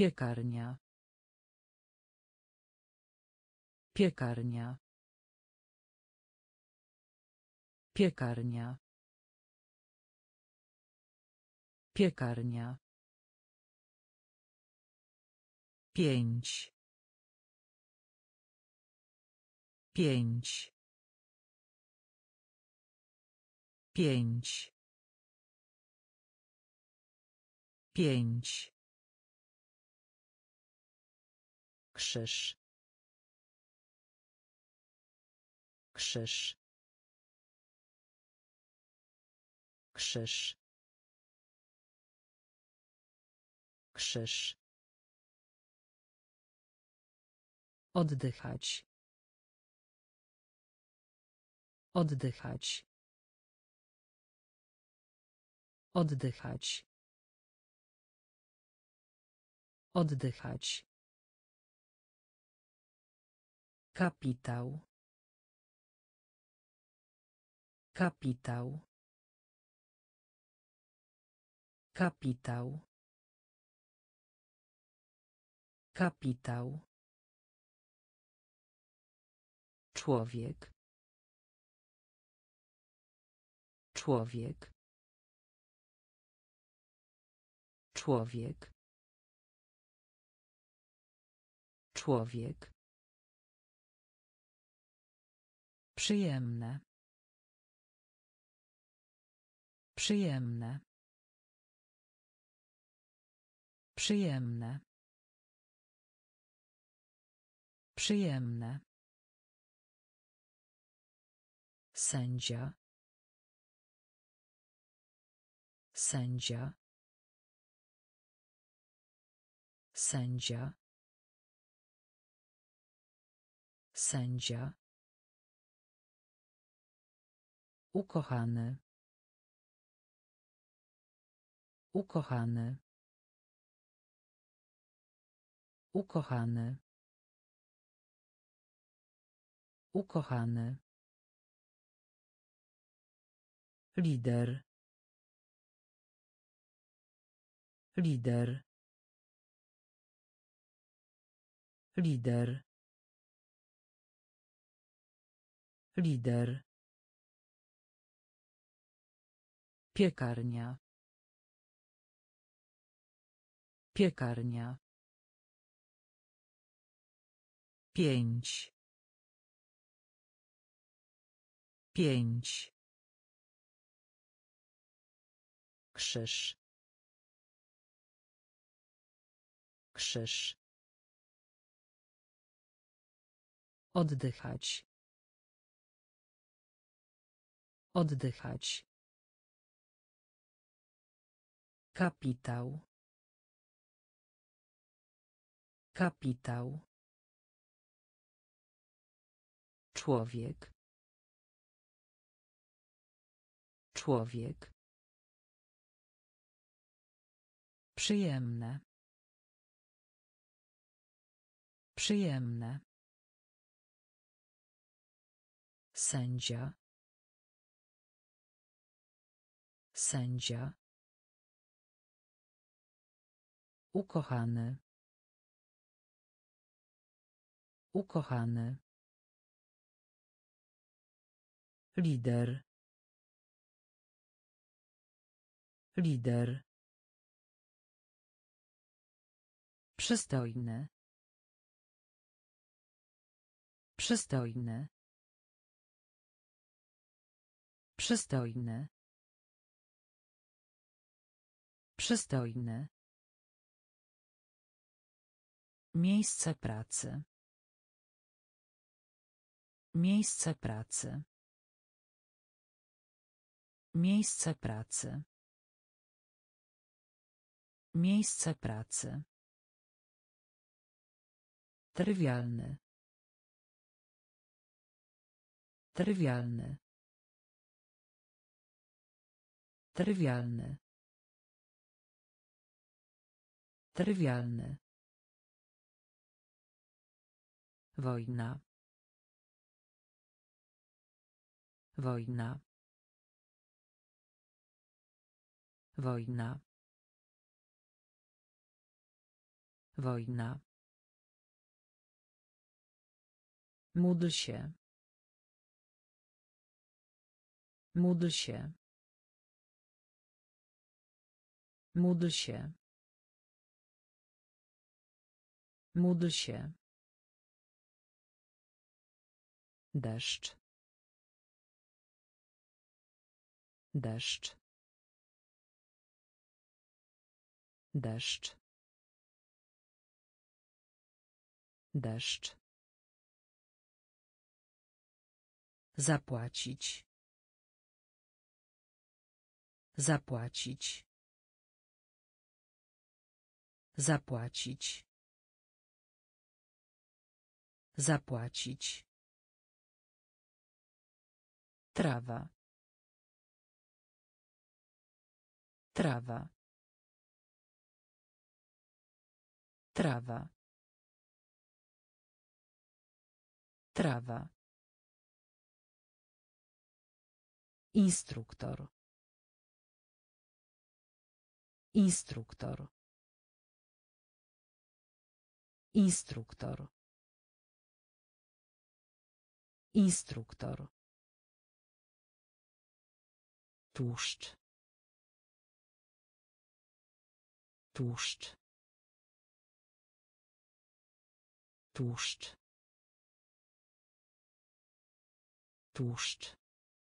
Piekarnia. Piekarnia. Piekarnia. Piekarnia. 5. 5. 5. 5. Krzyż. Krzyż. Krzyż. Krzyż. Oddychać. Oddychać. Oddychać. Oddychać. Kapitał. Kapitał. Kapitał. Kapitał. Człowiek. Człowiek. Człowiek. Człowiek. Przyjemne. Przyjemne. Przyjemne. Przyjemne. Sędzia. Sędzia. Sędzia. Sędzia. Ukochany. Ukochany. Ukochany. Ukochany. Lider. Lider. Lider. Lider. Piekarnia. Piekarnia. 5. 5. Krzyż. Krzyż. Oddychać. Oddychać. Kapitał. Kapitał. Człowiek. Człowiek. Przyjemne. Przyjemne. Sędzia. Sędzia. Ukochany. Ukochany. Lider. Lider. Przystojny. Przystojny. Przystojny. Przystojny. Miejsce pracy. Miejsce pracy. Miejsce pracy. Miejsce pracy. Trywialny. Trywialny. Trywialny. Trywialny. Wojna. Wojna. Wojna. Wojna. Módl się. Módl się. Módl się. Módl się. Deszcz. Deszcz. Deszcz. Deszcz. Zapłacić. Zapłacić. Zapłacić. Zapłacić. Trawa. Trawa. Trawa. Trawa. Instruktor. Instruktor. Instruktor. Instruktor. Tłuszcz. Tłuszcz. Tłuszcz. Tłuszcz.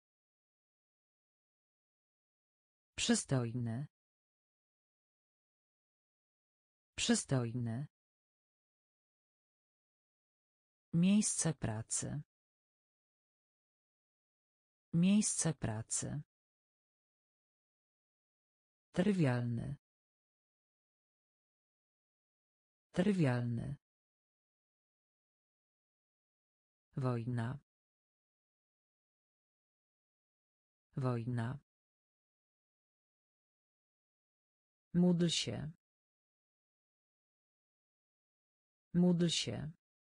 Przystojny. Przystojny. Miejsce pracy. Miejsce pracy. Trywialny. Trywialny. Wojna. Wojna. Módl się. Módl się.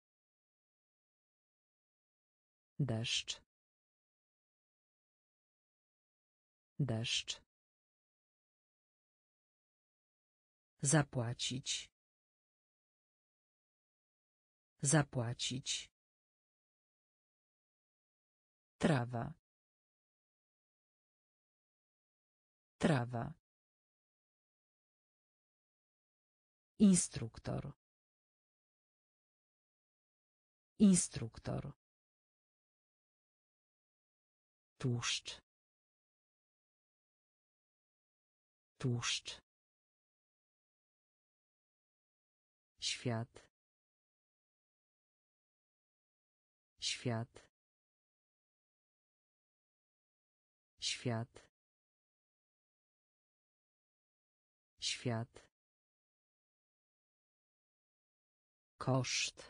Deszcz. Deszcz. Zapłacić. Zapłacić. Trawa. Trawa. Instruktor. Instruktor. Tłuszcz. Tłuszcz. Świat. Świat. Świat. Świat. Koszt.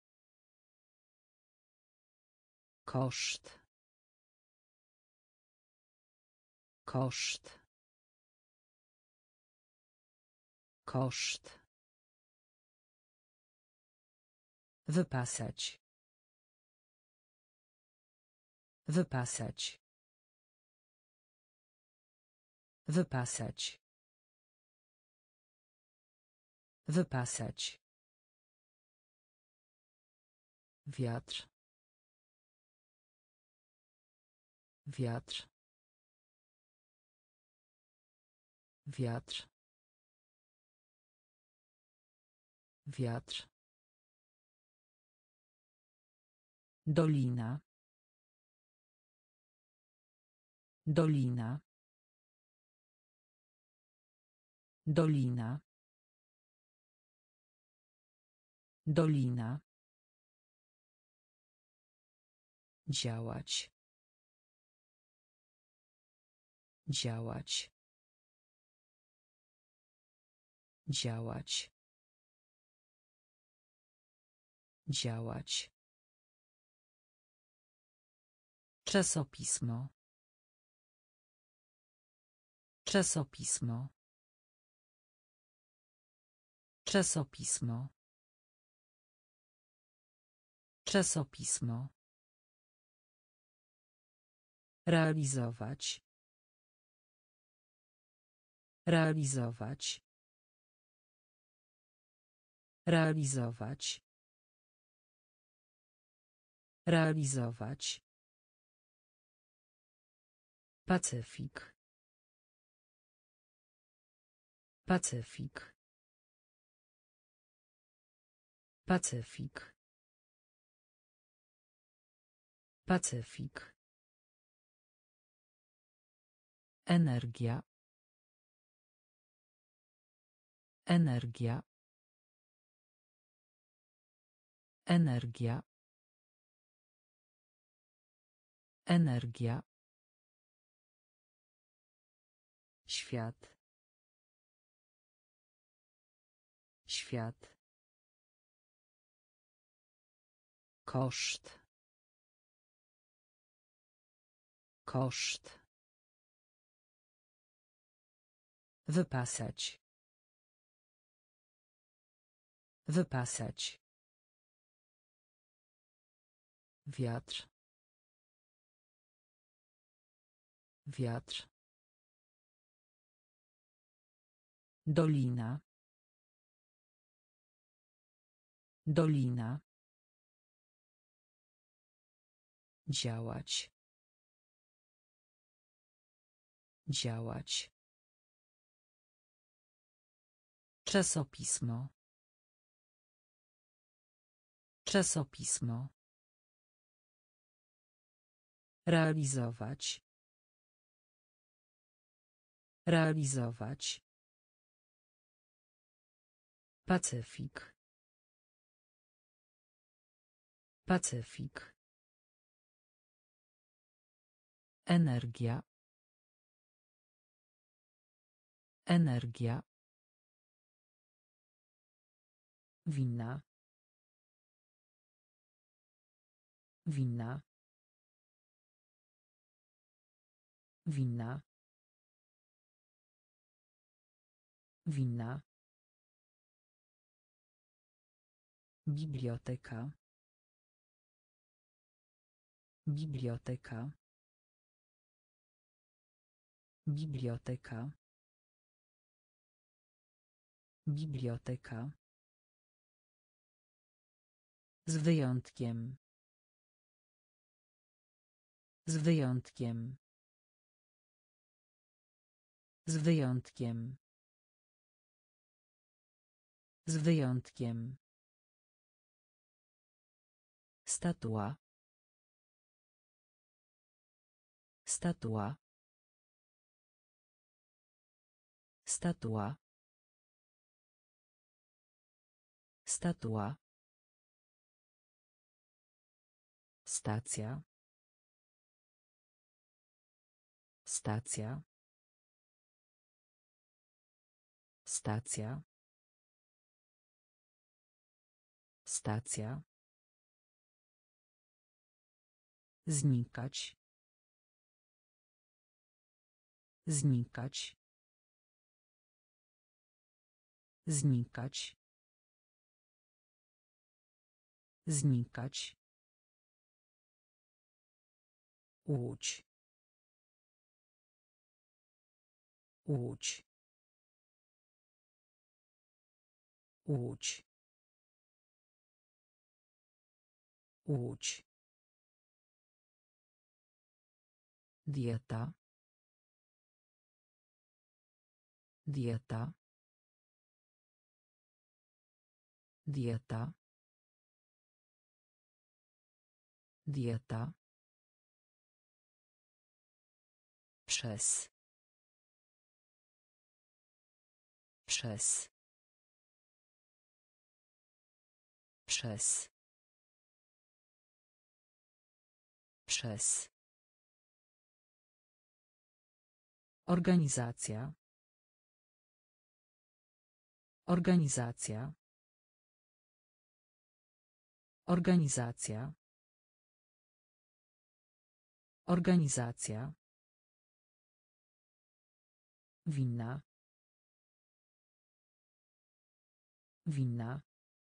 Koszt. Koszt. Koszt. Wypasać. Wypasać. Wypasać. Wypasać. Wiatr. Wiatr. Wiatr. Wiatr. Dolina. Dolina. Dolina. Dolina. Działać. Działać. Działać. Działać. Czasopismo. Czasopismo. Czasopismo. Czasopismo. Realizować. Realizować. Realizować. Realizować. Pacyfik. Pacyfik. Pacyfik. Pacyfik. Energia. Energia. Energia. Energia. Świat. Świat. Koszt. Koszt. Wypasać. Wypasać. Wiatr. Wiatr. Dolina. Dolina. Działać. Działać. Czasopismo. Czasopismo. Realizować. Realizować. Pacyfik. Pacyfik. Energia. Energia. Winna. Winna. Winna. Winna. Biblioteka. Biblioteka. Biblioteka. Biblioteka. Z wyjątkiem. Z wyjątkiem. Z wyjątkiem. Z wyjątkiem. Statua. Statua. Statua. Statua. Stacja. Stacja. Stacja. Stacja. Znikać. Znikać. Znikać. Znikać. Łódź. Łódź. Łódź. Łódź. Dieta. Dieta. Dieta. Dieta. Przez. Przez. Przez. Przez. Organizacja. Organizacja. Organizacja. Organizacja. Winna. Winna.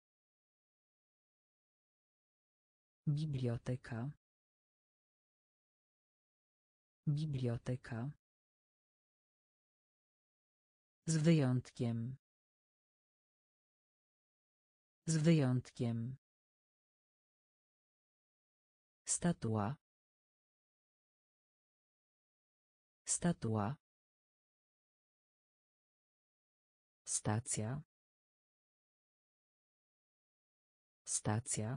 Biblioteka. Biblioteka. Z wyjątkiem. Z wyjątkiem. Statua. Statua. Stacja. Stacja.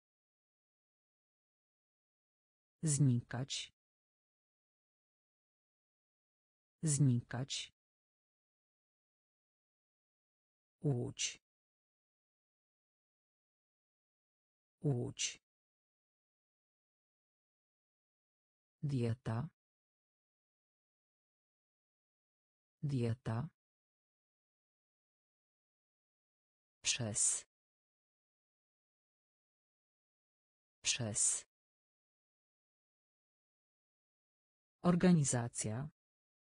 Znikać. Znikać. Łódź. Łódź. Dieta. Dieta. Przez. Przez. Organizacja.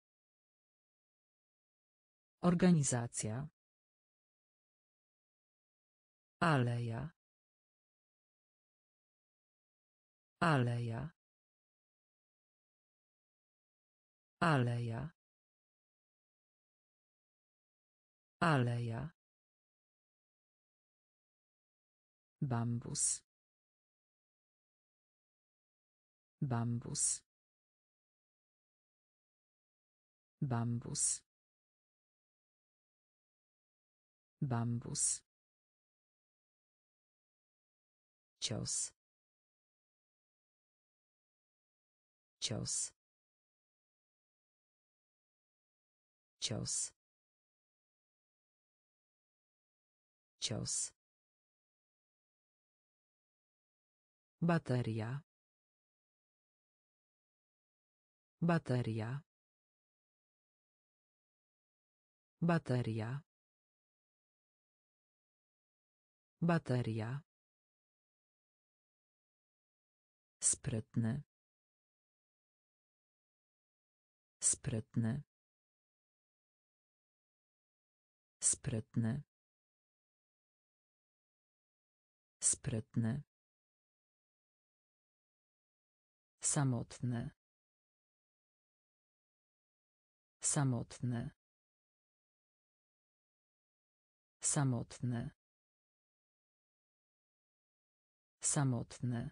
Organizacja. Aleja. Aleja. Aleja. Aleja. Bambus. Bambus. Bambus. Bambus. Cios. Cios. Cios. Cios. Bateria. Bateria. Bateria. Bateria. Sprytny. Sprytny. Sprytny. Sprytny. Samotny. Samotny. Samotny. Samotny.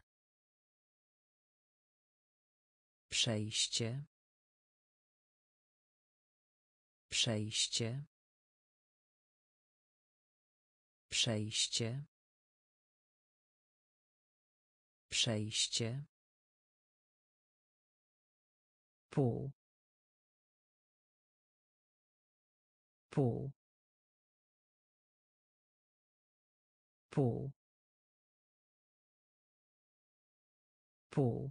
Przejście. Przejście. Przejście. Przejście. Pół. Pół. Pół. Pół.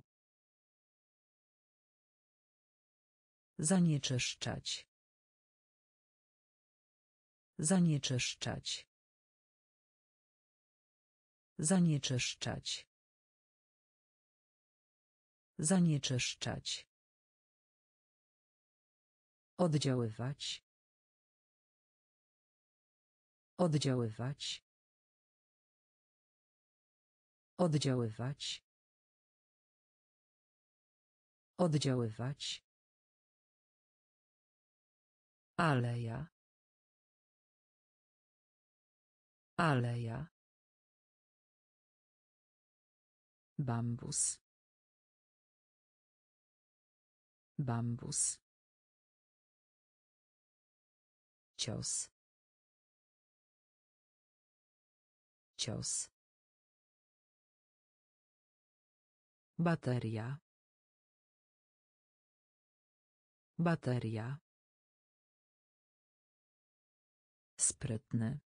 Zanieczyszczać. Zanieczyszczać. Zanieczyszczać. Zanieczyszczać. Oddziaływać. Oddziaływać. Oddziaływać. Oddziaływać. Aleja. Aleja. Bambus. Bambus. Cios. Cios. Bateria. Bateria. Sprytny.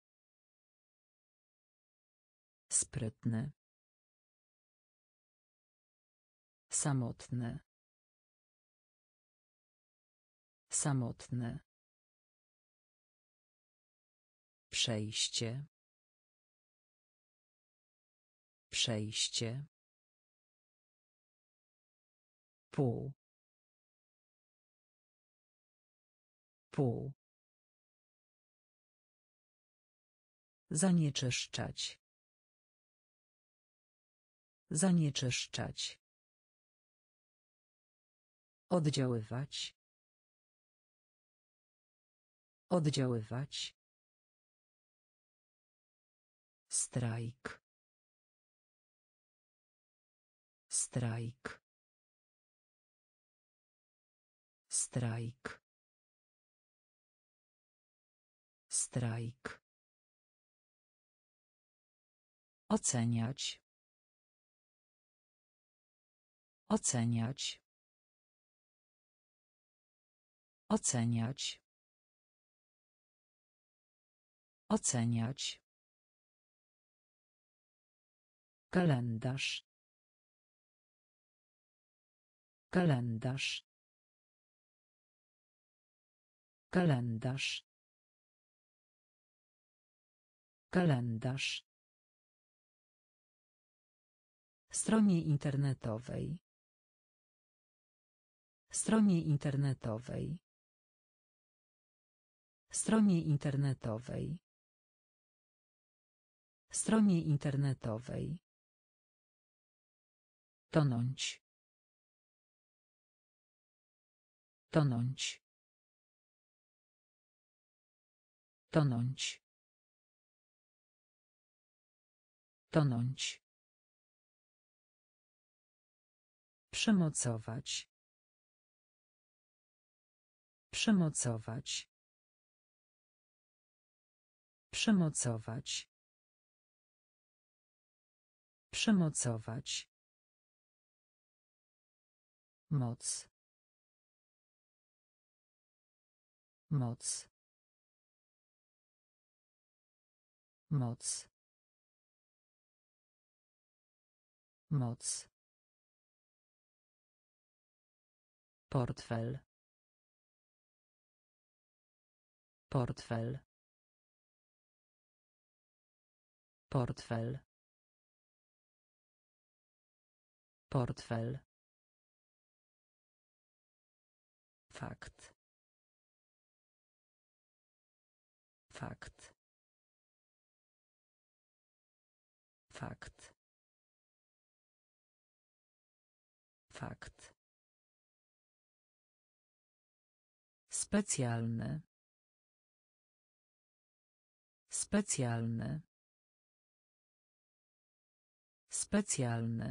Sprytny. Samotny. Samotny. Przejście. Przejście. Pół. Pół. Zanieczyszczać. Zanieczyszczać. Oddziaływać. Oddziaływać. Strajk. Strajk. Strajk. Strajk. Oceniać. Oceniać. Oceniać. Oceniać. Kalendarz. Kalendarz. Kalendarz. Kalendarz. Stronie internetowej. Stronie internetowej. Stronie internetowej. Stronie internetowej. Tonąć. Tonąć. Tonąć. Tonąć. Przymocować. Przymocować. Przymocować. Przymocować. Moc. Moc. Moc. Moc. Portfel. Portfel. Portfel. Portfel. Fakt. Fakt. Fakt. Fakt. Specjalny. Specjalny. Specjalny.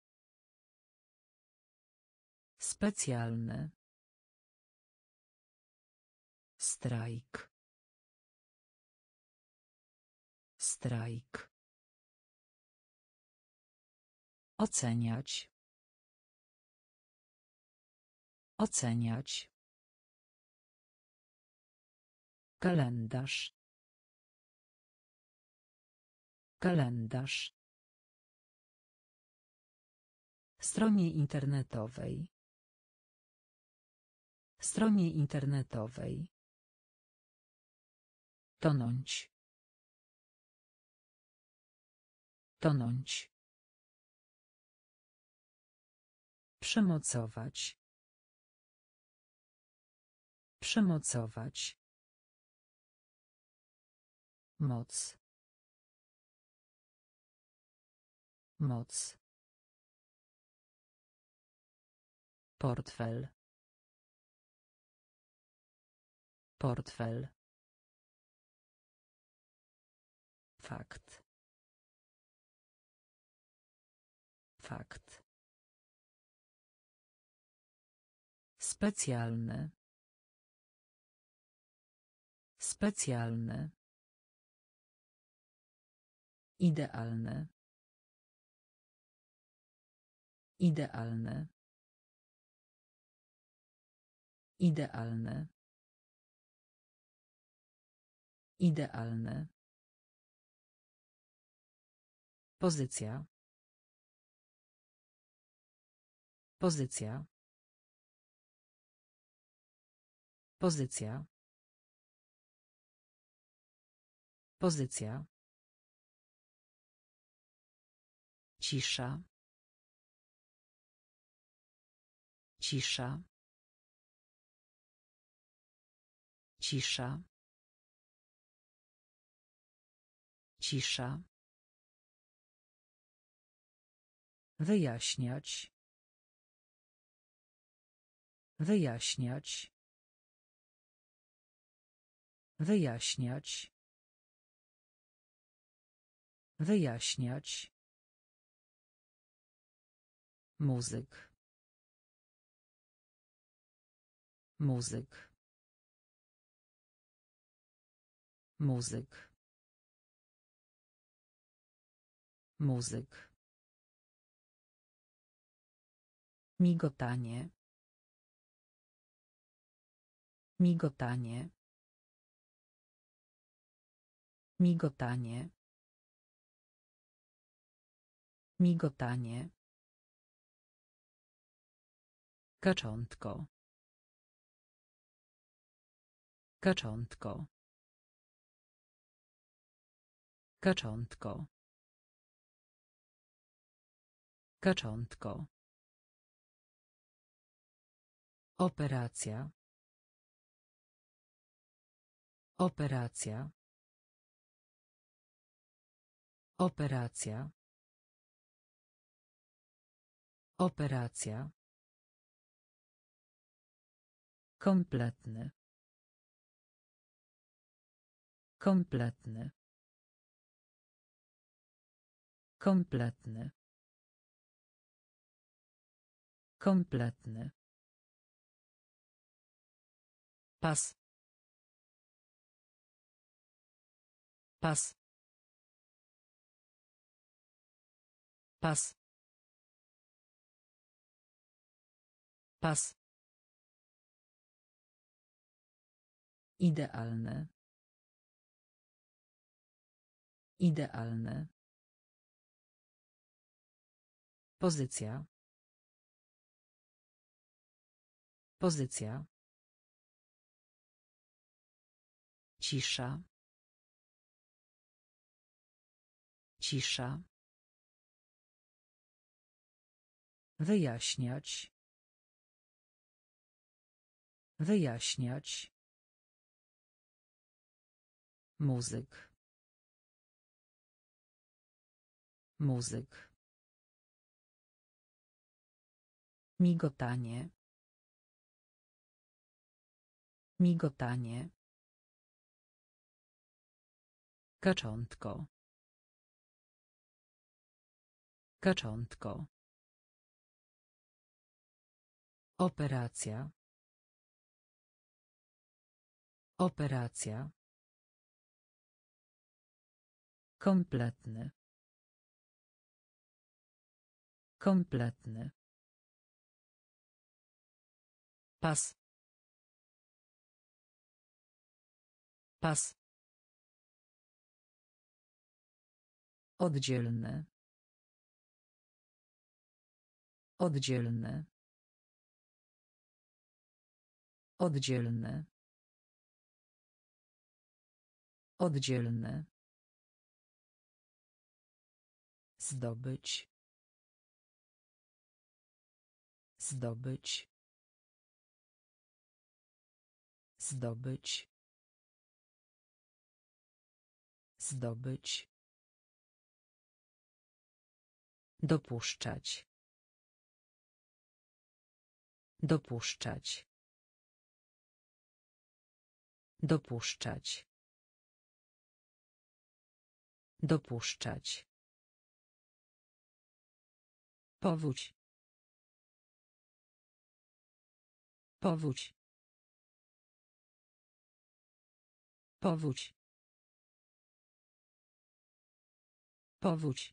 Specjalny. Strajk. Strajk. Oceniać. Oceniać. Kalendarz. Kalendarz. Stronie internetowej. Stronie internetowej. Tonąć. Tonąć. Przymocować. Przymocować. Moc. Moc. Portfel. Portfel. Fakt. Fakt. Specjalny. Specjalny. Idealny. Idealny. Idealny. Idealny. Pozycja. Pozycja. Pozycja. Pozycja. Cisza. Cisza. Cisza. Cisza. Wyjaśniać. Wyjaśniać. Wyjaśniać. Wyjaśniać. Muzyk. Muzyk. Muzyk. Muzyk. Migotanie. Migotanie. Migotanie. Migotanie. Kaczątko. Kaczątko. Kaczątko. Kaczątko. Operacja. Operacja. Operacja. Operacja. Kompletny. Kompletny. Kompletny. Kompletny. Pas. Pas. Pas. Pas. Idealne. Idealne. Pozycja. Pozycja. Cisza. Cisza. Wyjaśniać. Wyjaśniać. Muzyk. Muzyk. Migotanie. Migotanie. Kaczątko. Kaczątko. Operacja. Operacja. Kompletny. Kompletny. Pas. Pas. Oddzielny. Oddzielny. Oddzielny. Oddzielny. Zdobyć. Zdobyć. Zdobyć. Zdobyć. Dopuszczać. Dopuszczać. Dopuszczać. Dopuszczać. Powódź. Powódź. Powódź. Powódź.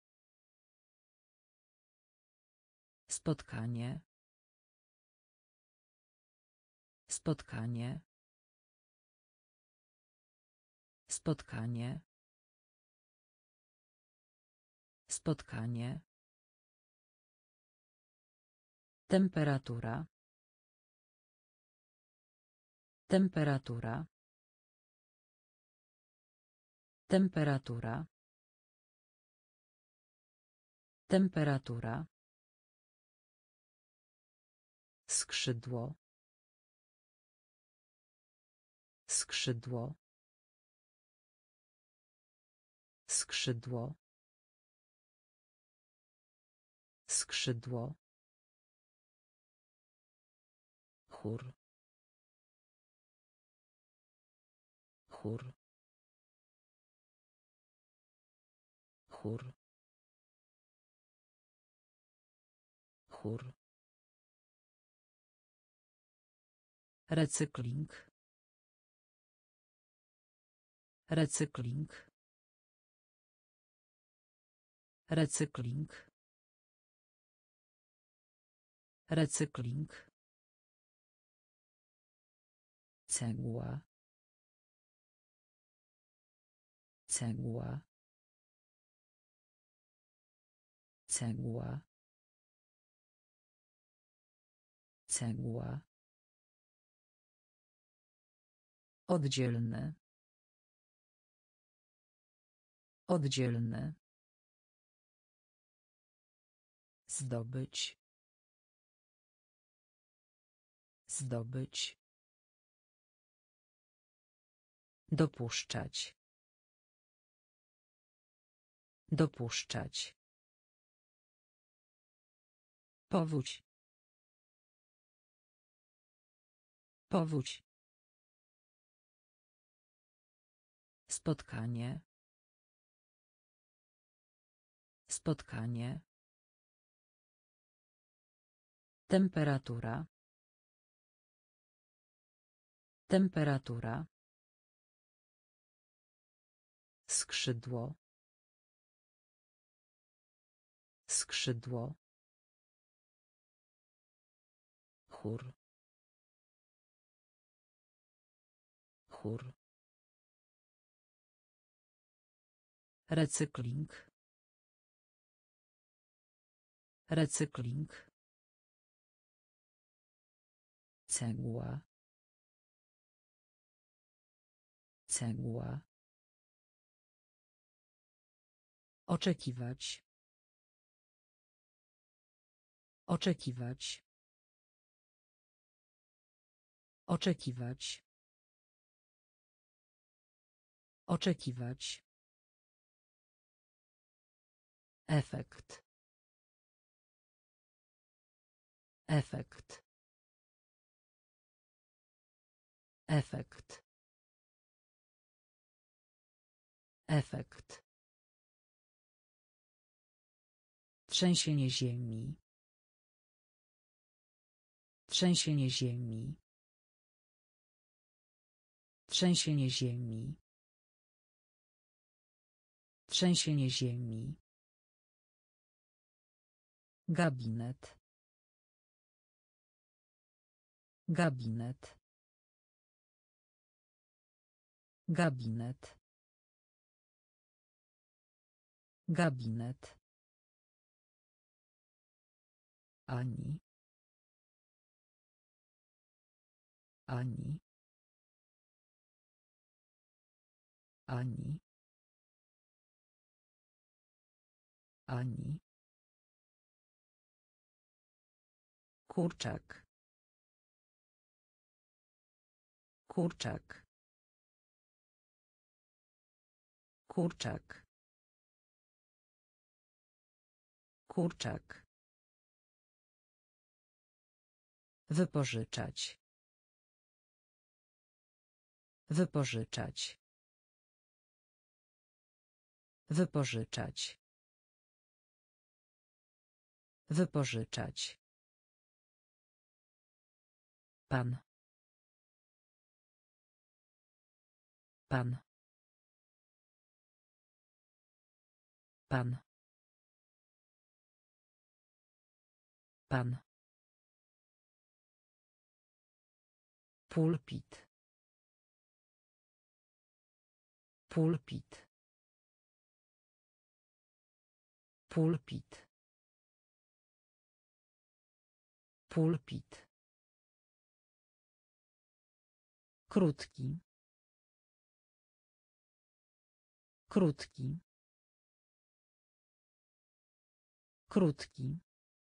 Spotkanie. Spotkanie. Spotkanie. Spotkanie. Temperatura. Temperatura. Temperatura. Temperatura. Skrzydło. Skrzydło. Skrzydło. Skrzydło. Chór. Chór. chór, chór, recykling, recykling, recykling, recykling, cegła, cegła, cegła, cegła, oddzielny, oddzielny, zdobyć, zdobyć, dopuszczać, dopuszczać, powódź, powódź, spotkanie, spotkanie, temperatura, temperatura, skrzydło, skrzydło, chór, chór, recykling, recykling, cegła, cegła, oczekiwać, oczekiwać, oczekiwać, oczekiwać, efekt, efekt, efekt, efekt, trzęsienie ziemi, trzęsienie ziemi, trzęsienie ziemi, trzęsienie ziemi, gabinet, gabinet, gabinet, gabinet, ani, ani, ani, ani, kurczak, kurczak, kurczak, kurczak, wypożyczać, wypożyczać, wypożyczać, wypożyczać, pan, pan, pan, pan, pulpit, pulpit, pulpit, pulpit, krótki, krótki, krótki,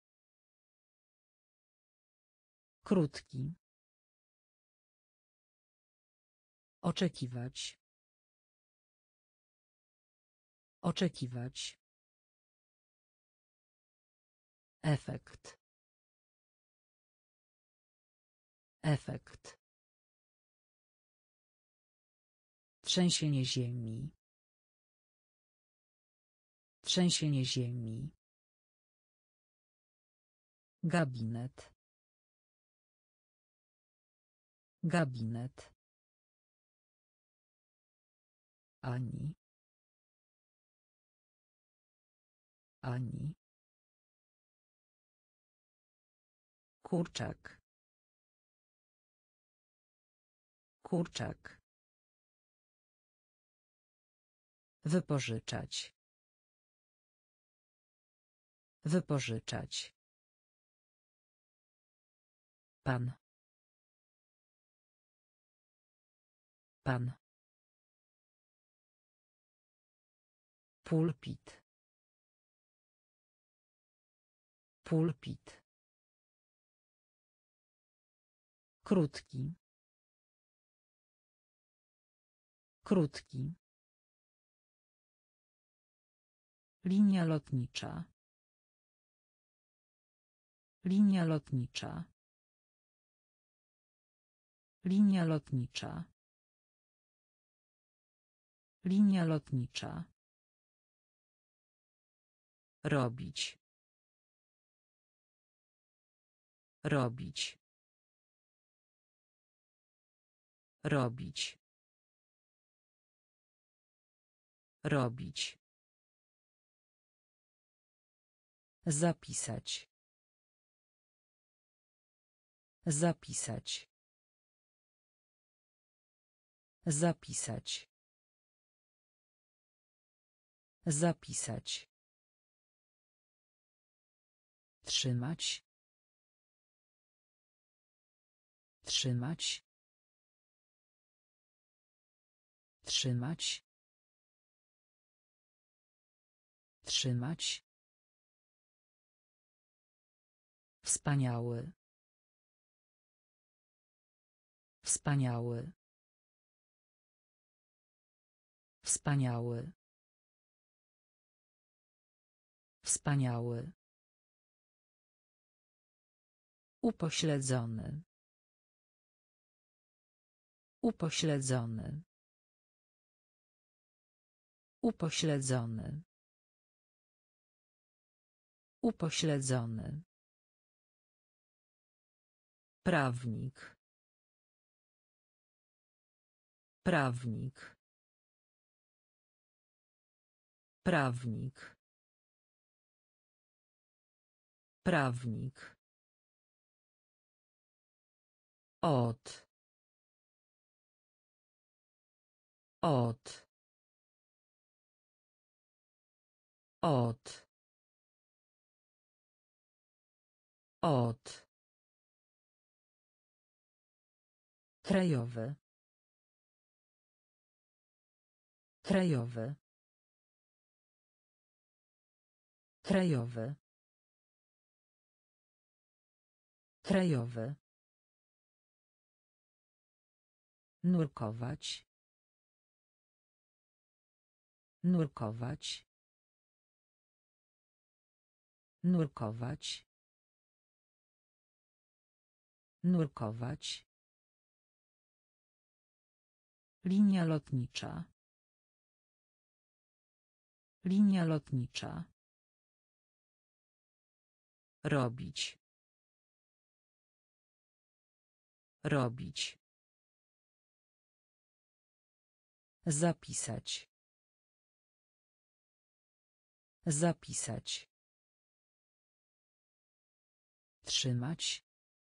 krótki, oczekiwać, oczekiwać, efekt, efekt, trzęsienie ziemi, Trzęsienie ziemi. Gabinet. Gabinet. Ani. Ani. Kurczak. Kurczak. Wypożyczać. Wypożyczać. Pan. Pan. Pulpit. Pulpit. Krótki. Krótki. Linia lotnicza. Linia lotnicza. Linia lotnicza. Linia lotnicza. Robić. Robić. Robić. Robić. Zapisać. Zapisać. Zapisać. Zapisać. Trzymać. Trzymać. Trzymać. Trzymać. Wspaniały. Wspaniały. Wspaniały. Wspaniały. Upośledzony. Upośledzony. Upośledzony. Upośledzony. Prawnik. Prawnik. Prawnik. Prawnik. Od. Od. Od. Od. Krajowy. Krajowy. Krajowy. Krajowy. Nurkować. Nurkować. Nurkować. Nurkować. Linia lotnicza. Linia lotnicza. Robić. Robić. Zapisać. Zapisać. Trzymać.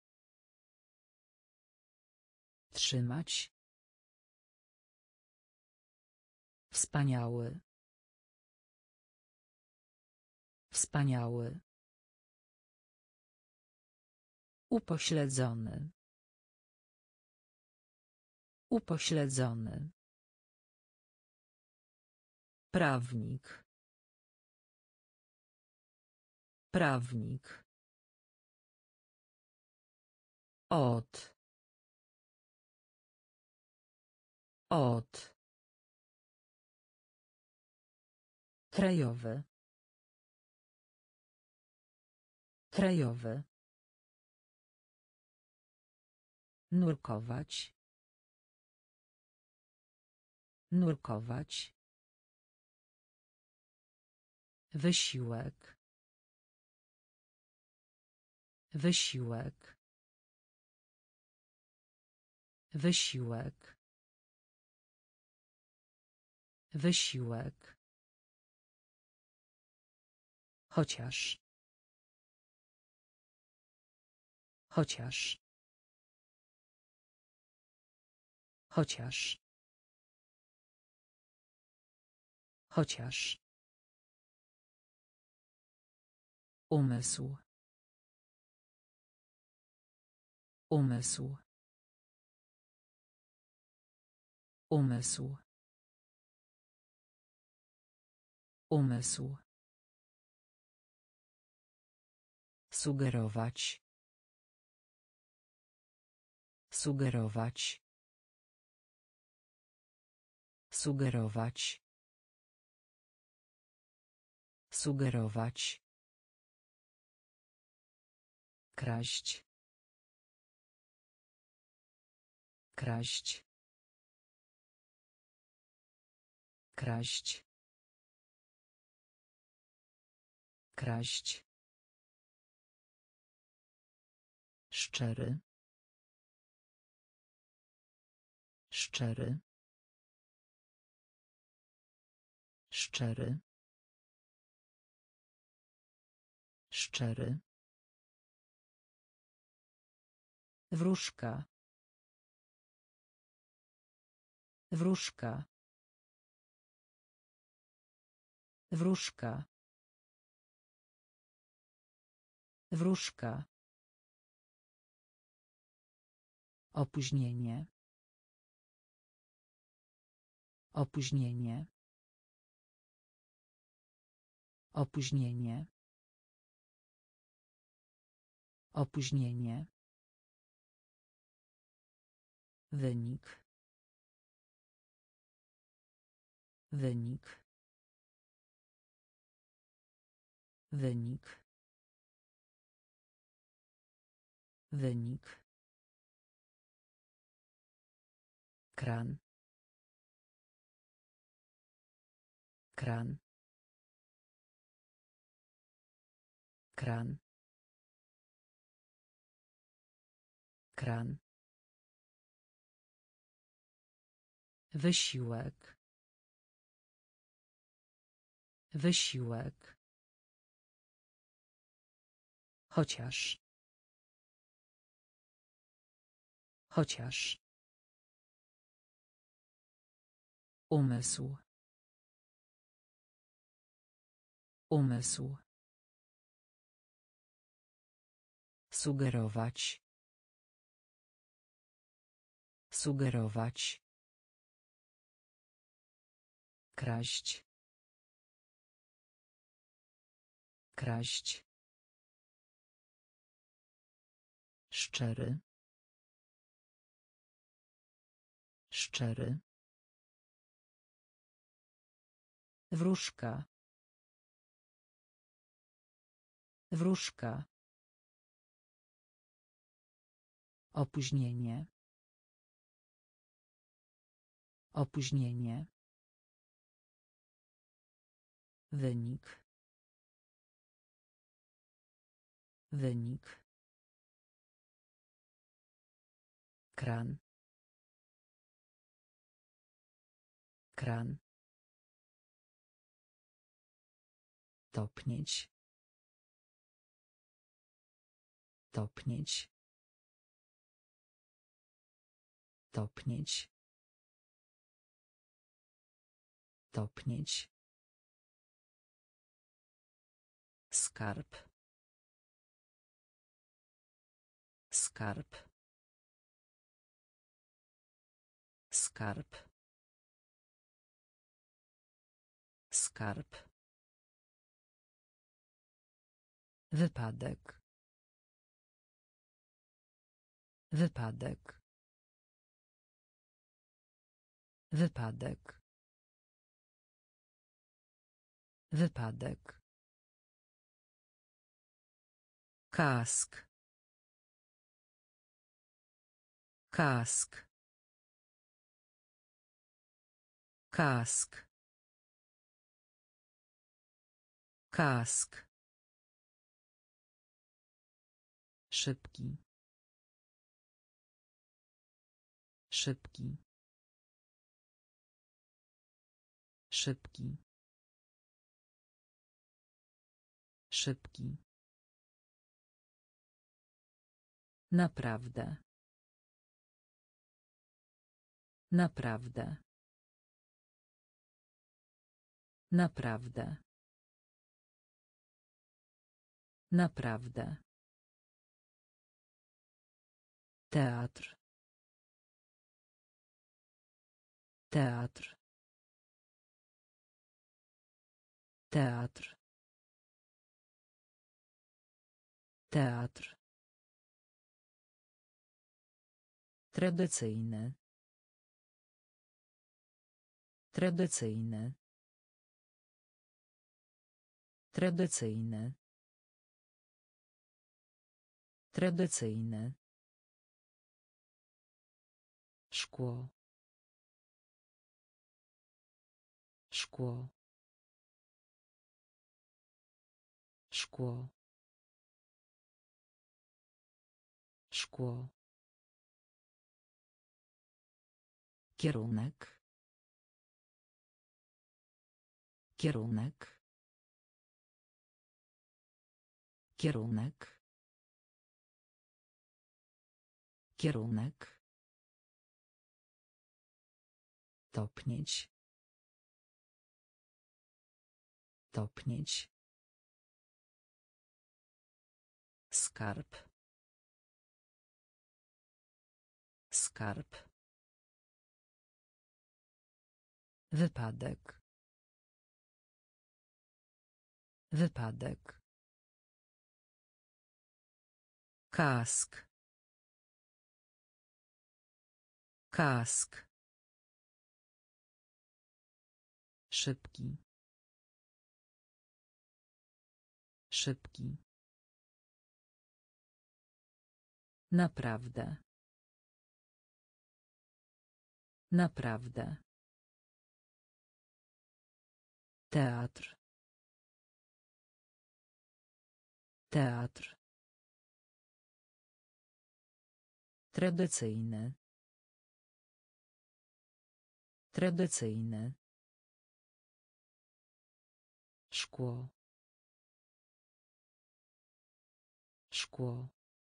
Trzymać. Wspaniały. Wspaniały. Upośledzony. Upośledzony. Prawnik. Prawnik. Od. Od. Krajowy. Krajowy. Nurkować. Nurkować. Wysiłek. Wysiłek. Wysiłek. Wysiłek. Chociaż. Chociaż. Chociaż. Chociaż. Umysł. Umysł. Umysł. Umysł. Sugerować. Sugerować. Sugerować. Sugerować. Kraść. Kraść. Kraść. Kraść. Szczery. Szczery. Szczery. Szczery. Wróżka. Wróżka. Wróżka. Wróżka. Opóźnienie. Opóźnienie. Opóźnienie. Opóźnienie. Wynik. Wynik. Wynik. Wynik. Kran. Kran. Kran. Kran. Wysiłek. Wysiłek. Chociaż. Chociaż. Umysł. Umysł. Sugerować. Sugerować. Kraść. Kraść. Szczery. Szczery. Wróżka. Wróżka. Opóźnienie. Opóźnienie. Wynik. Wynik. Kran. Kran. Topnieć. Topnieć. Topnieć. Topnieć. Skarb. Skarb. Skarb. Skarb. Wypadek. Wypadek. Wypadek. Wypadek. Kask. Kask. Kask. Kask. Szybki. Szybki. Szybki. Szybki. Naprawdę. Naprawdę. Naprawdę. Naprawdę. Teatr. Teatr. Teatr. Teatr. Tradycyjny. Tradycyjny. Tradycyjny. Tradycyjny. Szkło. Szkło. Szkło. Szkło. Kierunek. Kierunek. Kierunek. Kierunek. Topnieć. Topnieć. Skarb. Skarb. Wypadek. Wypadek. Kask. Kask. Szybki. Szybki. Naprawdę. Naprawdę. Teatr. Teatr. Tradycyjny. Tradycyjny. Szkło. Szkło.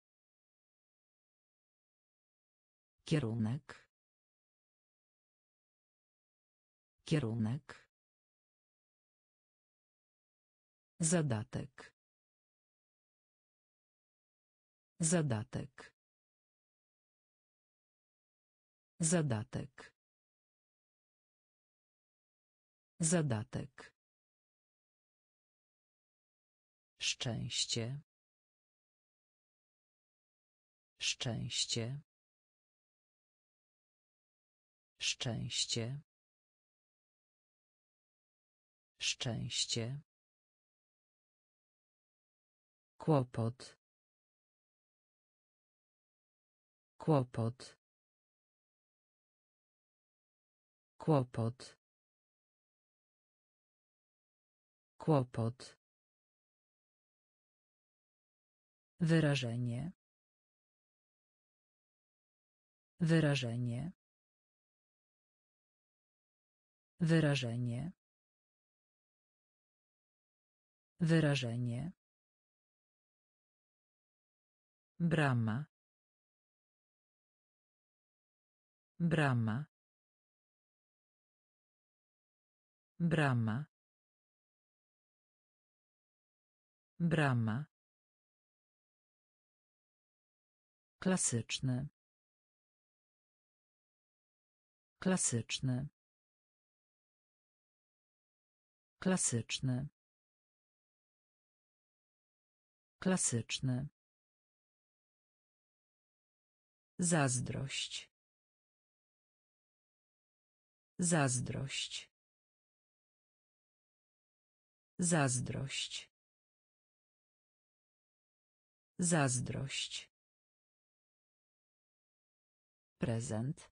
Kierunek. Kierunek. Zadatek. Zadatek. Zadatek. Zadatek. Szczęście. Szczęście. Szczęście. Szczęście. Kłopot. Kłopot. Kłopot. Kłopot. Wyrażenie. Wyrażenie. Wyrażenie. Wyrażenie. Brama. Brama. Brama. Brama. Klasyczny. Klasyczny. Klasyczny. Klasyczny. Zazdrość. Zazdrość. Zazdrość. Zazdrość. Prezent.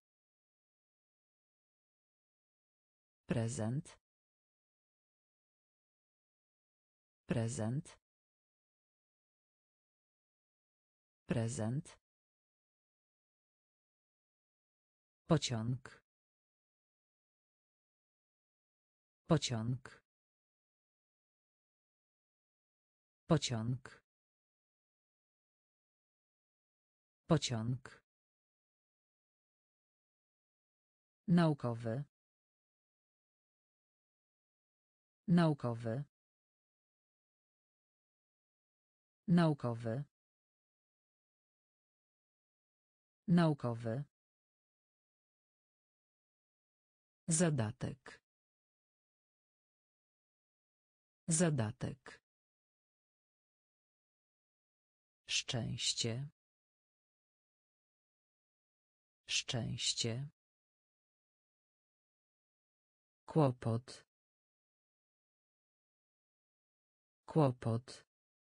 Prezent. Prezent. Prezent. Pociąg. Pociąg. Pociąg. Pociąg. Naukowy. Naukowy. Naukowy. Naukowy. Zadatek. Zadatek. Szczęście. Szczęście. Kłopot. Kłopot.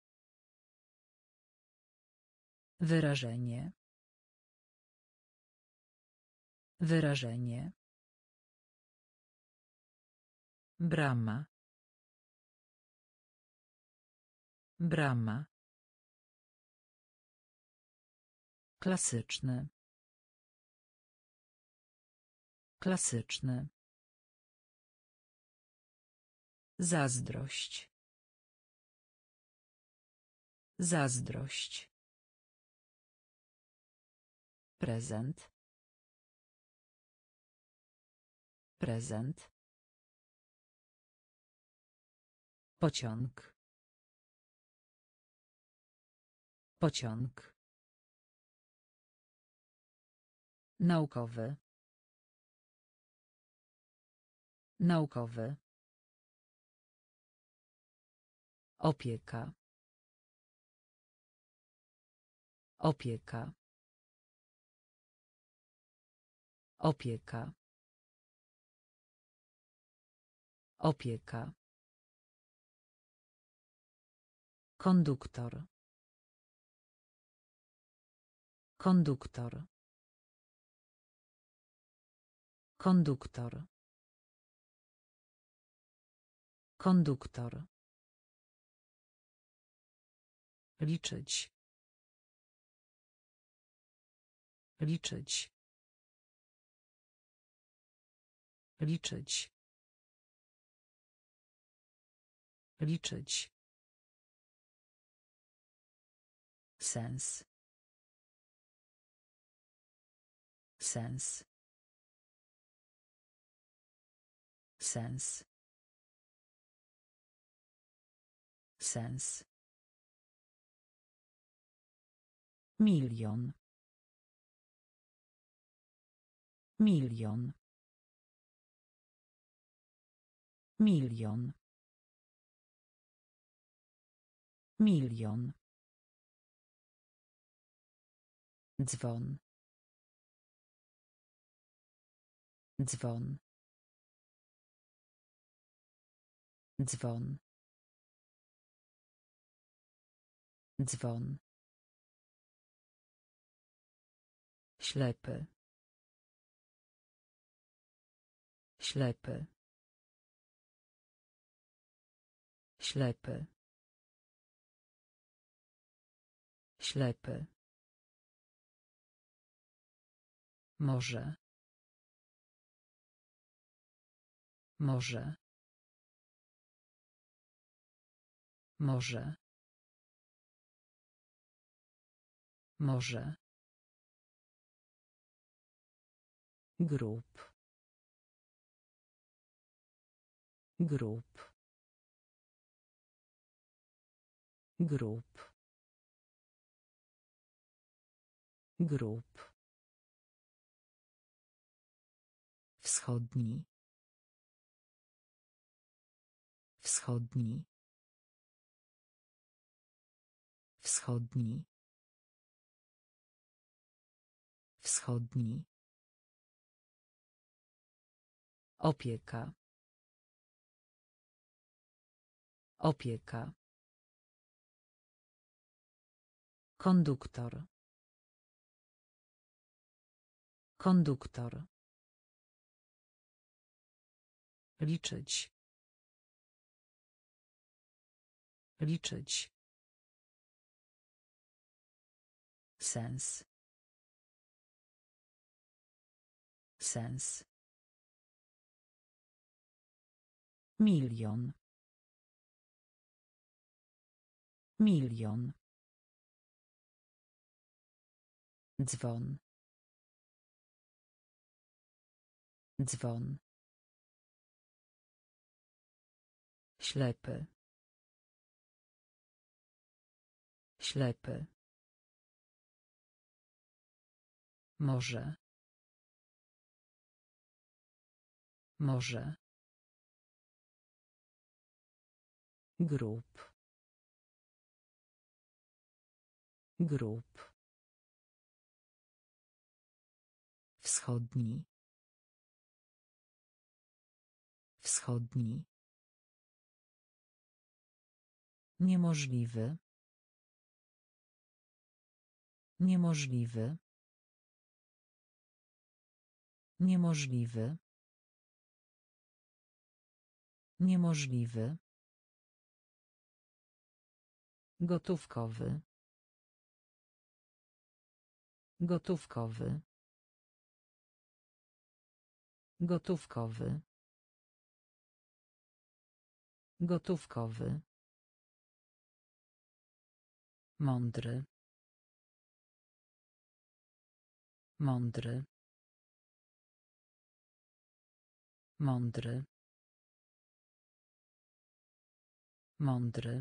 Wyrażenie. Wyrażenie. Brama. Brama. Klasyczny. Klasyczny. Zazdrość. Zazdrość. Prezent. Prezent. Pociąg. Pociąg. Naukowy. Naukowy. Opieka. Opieka. Opieka. Opieka. Konduktor. Konduktor. Konduktor. Konduktor. Liczyć. Liczyć. Liczyć. Liczyć. Sens. Sens. Sens. Sens. Milion. Milion. Milion. Milion. Dzwon. Dzwon. Dzwon. Dzwon. Ślepy. Ślepy. Ślepy. Ślepy. Może. Może. Może. Może. Grup. Grup. Grup. Grup. Wschodni. Wschodni. Wschodni. Wschodni. Opieka. Opieka. Konduktor. Konduktor. Liczyć. Liczyć. Sens. Sens. Milion. Milion. Dzwon. Dzwon. Ślepy. Ślepy. Może. Może. Grób. Grób. Wschodni. Wschodni. Niemożliwy. Niemożliwy. Niemożliwy. Niemożliwy. Gotówkowy. Gotówkowy. Gotówkowy. Gotówkowy. Mądry. Mądry. Mądry. Mądry.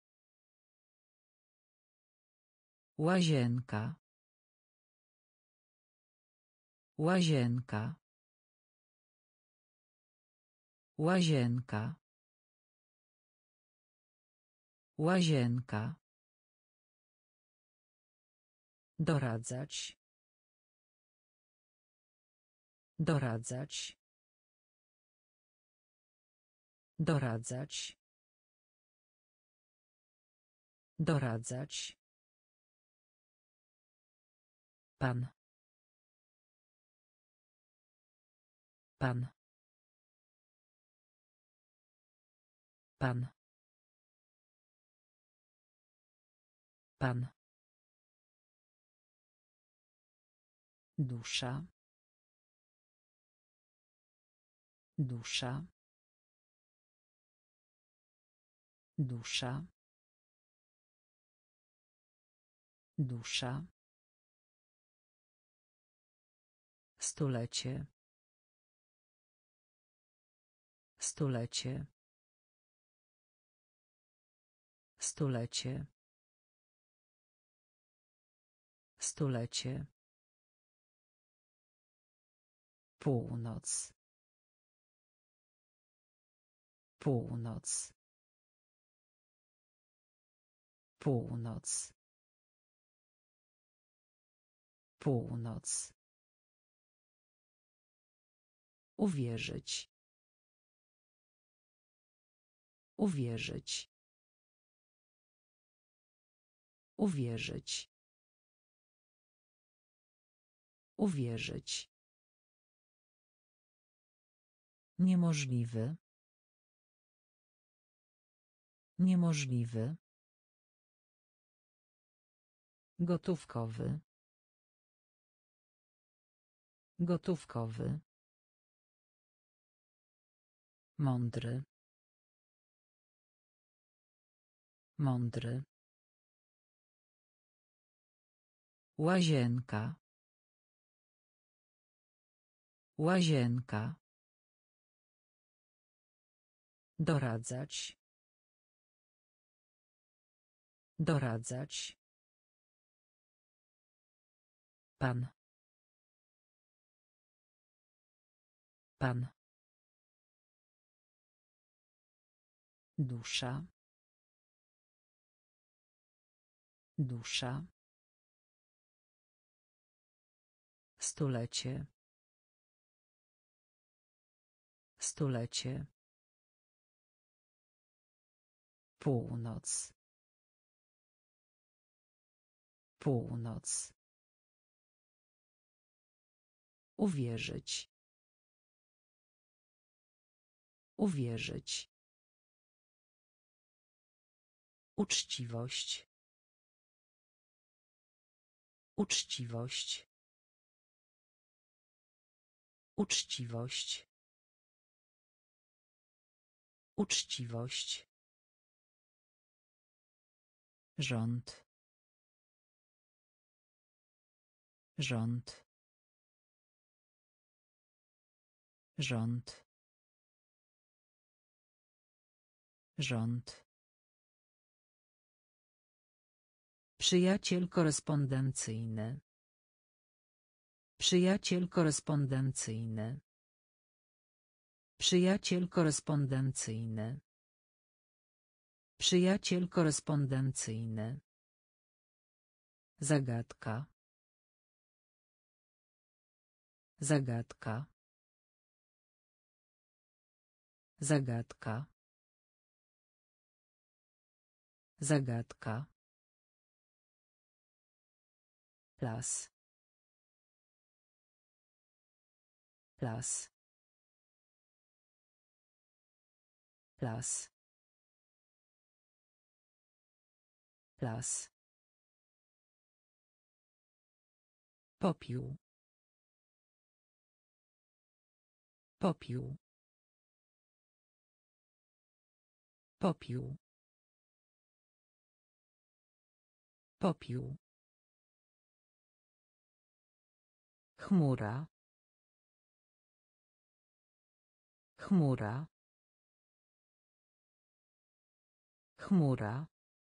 Łazienka. Łazienka. Łazienka. Łazienka. Doradzać. Doradzać. Doradzać. Doradzać. Pan. Pan. Pan. Pan. Dusza. Dusza. Dusza. Dusza. Stulecie. Stulecie. Stulecie. Stulecie. Północ. Północ. Północ. Północ. Uwierzyć. Uwierzyć. Uwierzyć. Uwierzyć. Niemożliwy. Niemożliwy. Gotówkowy. Gotówkowy. Mądry. Mądry. Łazienka. Łazienka. Doradzać. Doradzać. Pan. Pan. Dusza. Dusza. Stulecie. Stulecie. Północ. Północ. Uwierzyć. Uwierzyć. Uczciwość. Uczciwość. Uczciwość. Uczciwość. Rząd. Rząd. Rząd. Rząd. Przyjaciel korespondencyjny. Przyjaciel korespondencyjny. Przyjaciel korespondencyjny. Przyjaciel korespondencyjny. Zagadka. Zagadka. Zagadka. Zagadka. Las. Las. Las. Las. Popiół. Popiół. Popiół. Popiół. Chmura. Chmura. Chmura.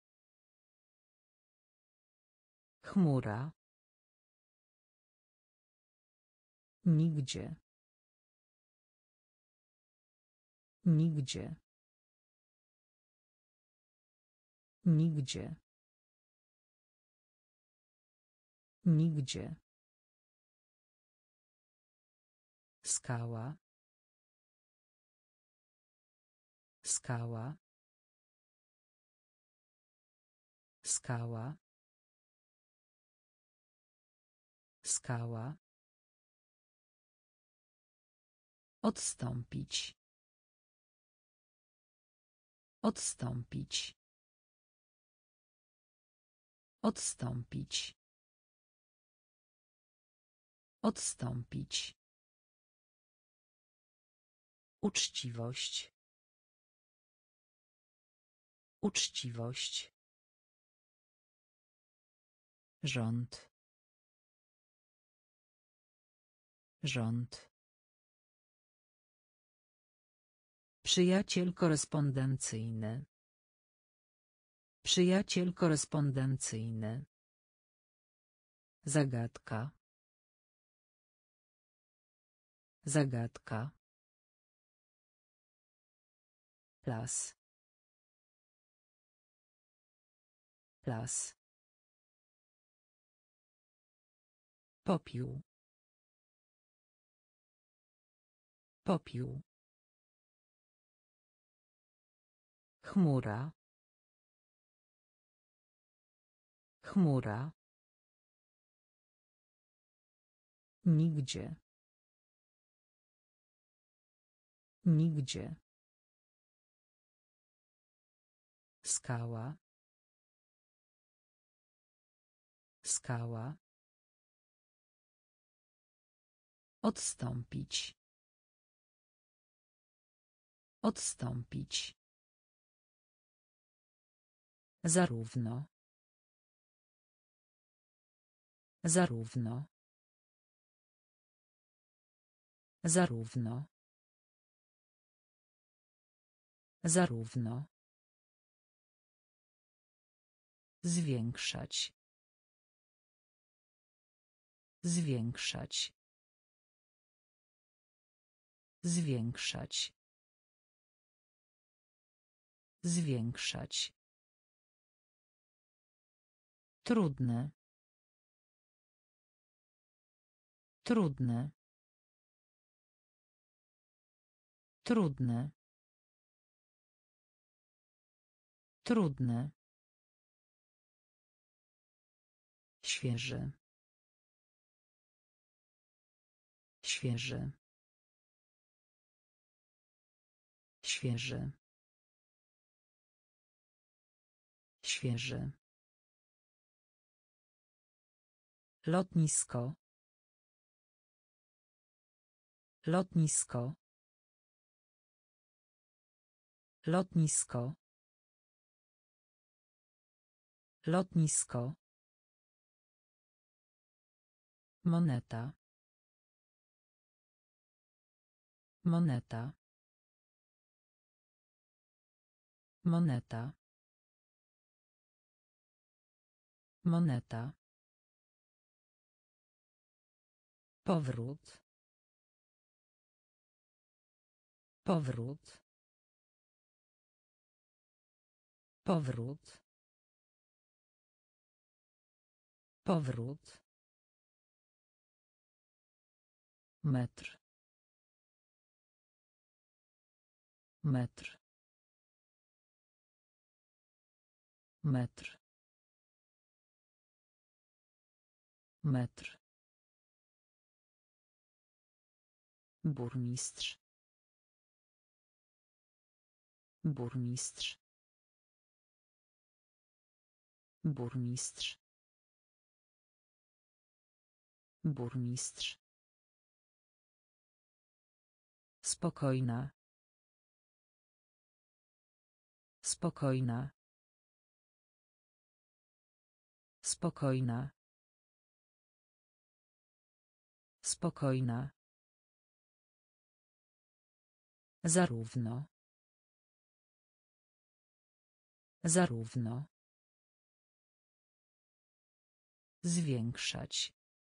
Chmura. Nigdzie. Nigdzie. Nigdzie. Nigdzie. Skała. Skała. Skała. Skała. Odstąpić. Odstąpić. Odstąpić. Odstąpić. Uczciwość. Uczciwość. Rząd. Rząd. Przyjaciel korespondencyjny. Przyjaciel korespondencyjny. Zagadka. Zagadka. Las. Las. Popiół. Popiół. Chmura. Chmura. Nigdzie. Nigdzie. Skała. Skała. Odstąpić. Odstąpić. Zarówno. Zarówno. Zarówno. Zarówno. Zwiększać. Zwiększać. Zwiększać. Zwiększać. Trudne. Trudne. Trudne. Trudne. Świeży. Świeży. Świeży. Świeży. Lotnisko. Lotnisko. Lotnisko. Lotnisko. Moneta. Moneta. Moneta. Moneta. Powrót. Powrót. Powrót. Powrót. Metr. Metr. Metr. Metr. Burmistrz. Burmistrz. Burmistrz. Burmistrz. Spokojna. Spokojna. Spokojna. Spokojna. Zarówno. Zarówno. Zwiększać.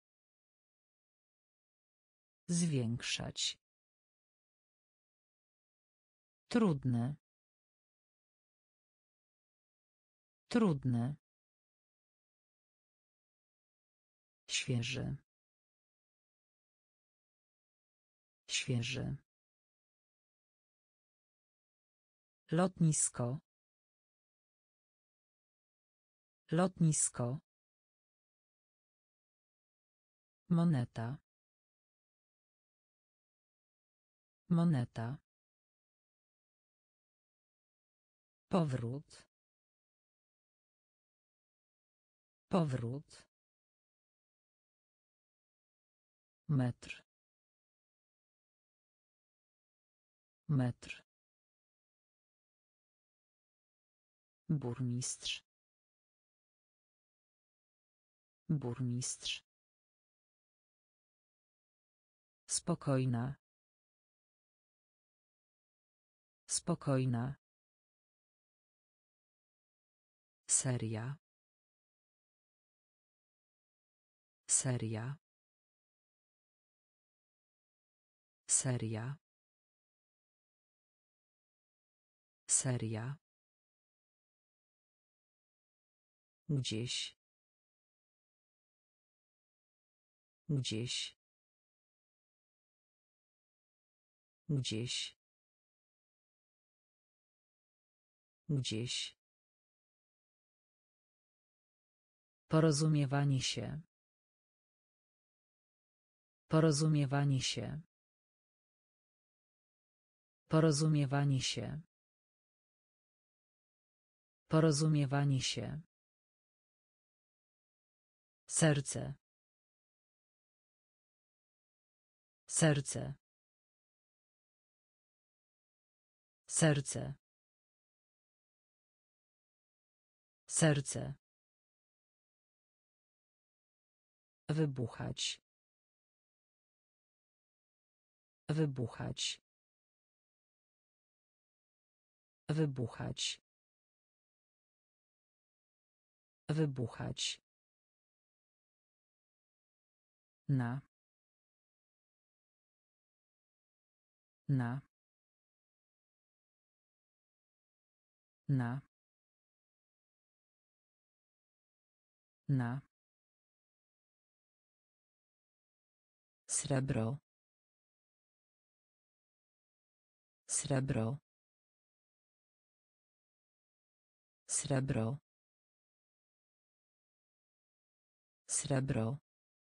Zwiększać. Trudne. Trudne. Świeży. Świeży. Lotnisko. Lotnisko. Moneta. Moneta. Powrót. Powrót. Metr. Metr. Burmistrz. Burmistrz. Spokojna. Spokojna. Seria. Seria. Seria. Seria. Gdzieś. Gdzieś. Gdzieś. Gdzieś. Porozumiewanie się. Porozumiewanie się. Porozumiewanie się. Porozumiewanie się. Serce. Serce. Serce. Serce. Wybuchać. Wybuchać. Wybuchać. Wybuchać. Na. Na. Na. Na. Srebro. Srebro. Srebro. Srebro.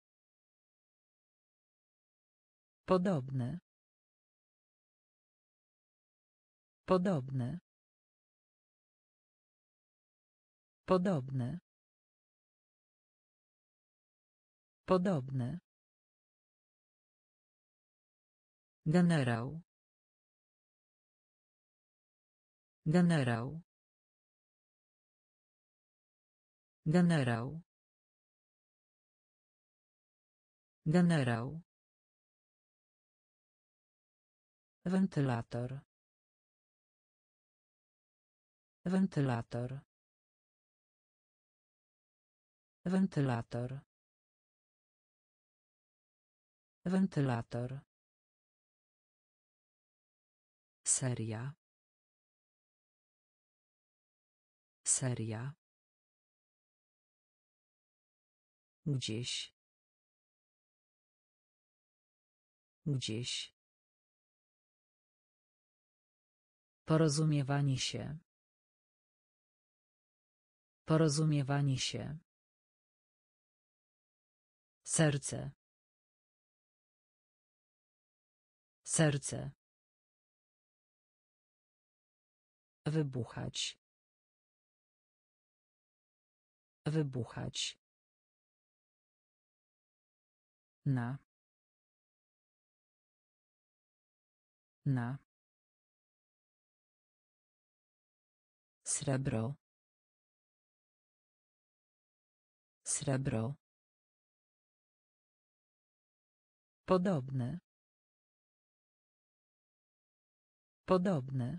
Podobne. Podobne. Podobny. Podobny. Generał. Generał. Generał. Generał. Wentylator. Wentylator. Wentylator. Wentylator. Seria. Seria. Gdzieś. Gdzieś. Porozumiewanie się. Porozumiewanie się. Serce. Serce. Wybuchać. Wybuchać. Na. Na. Srebro. Srebro. Podobny. Podobny.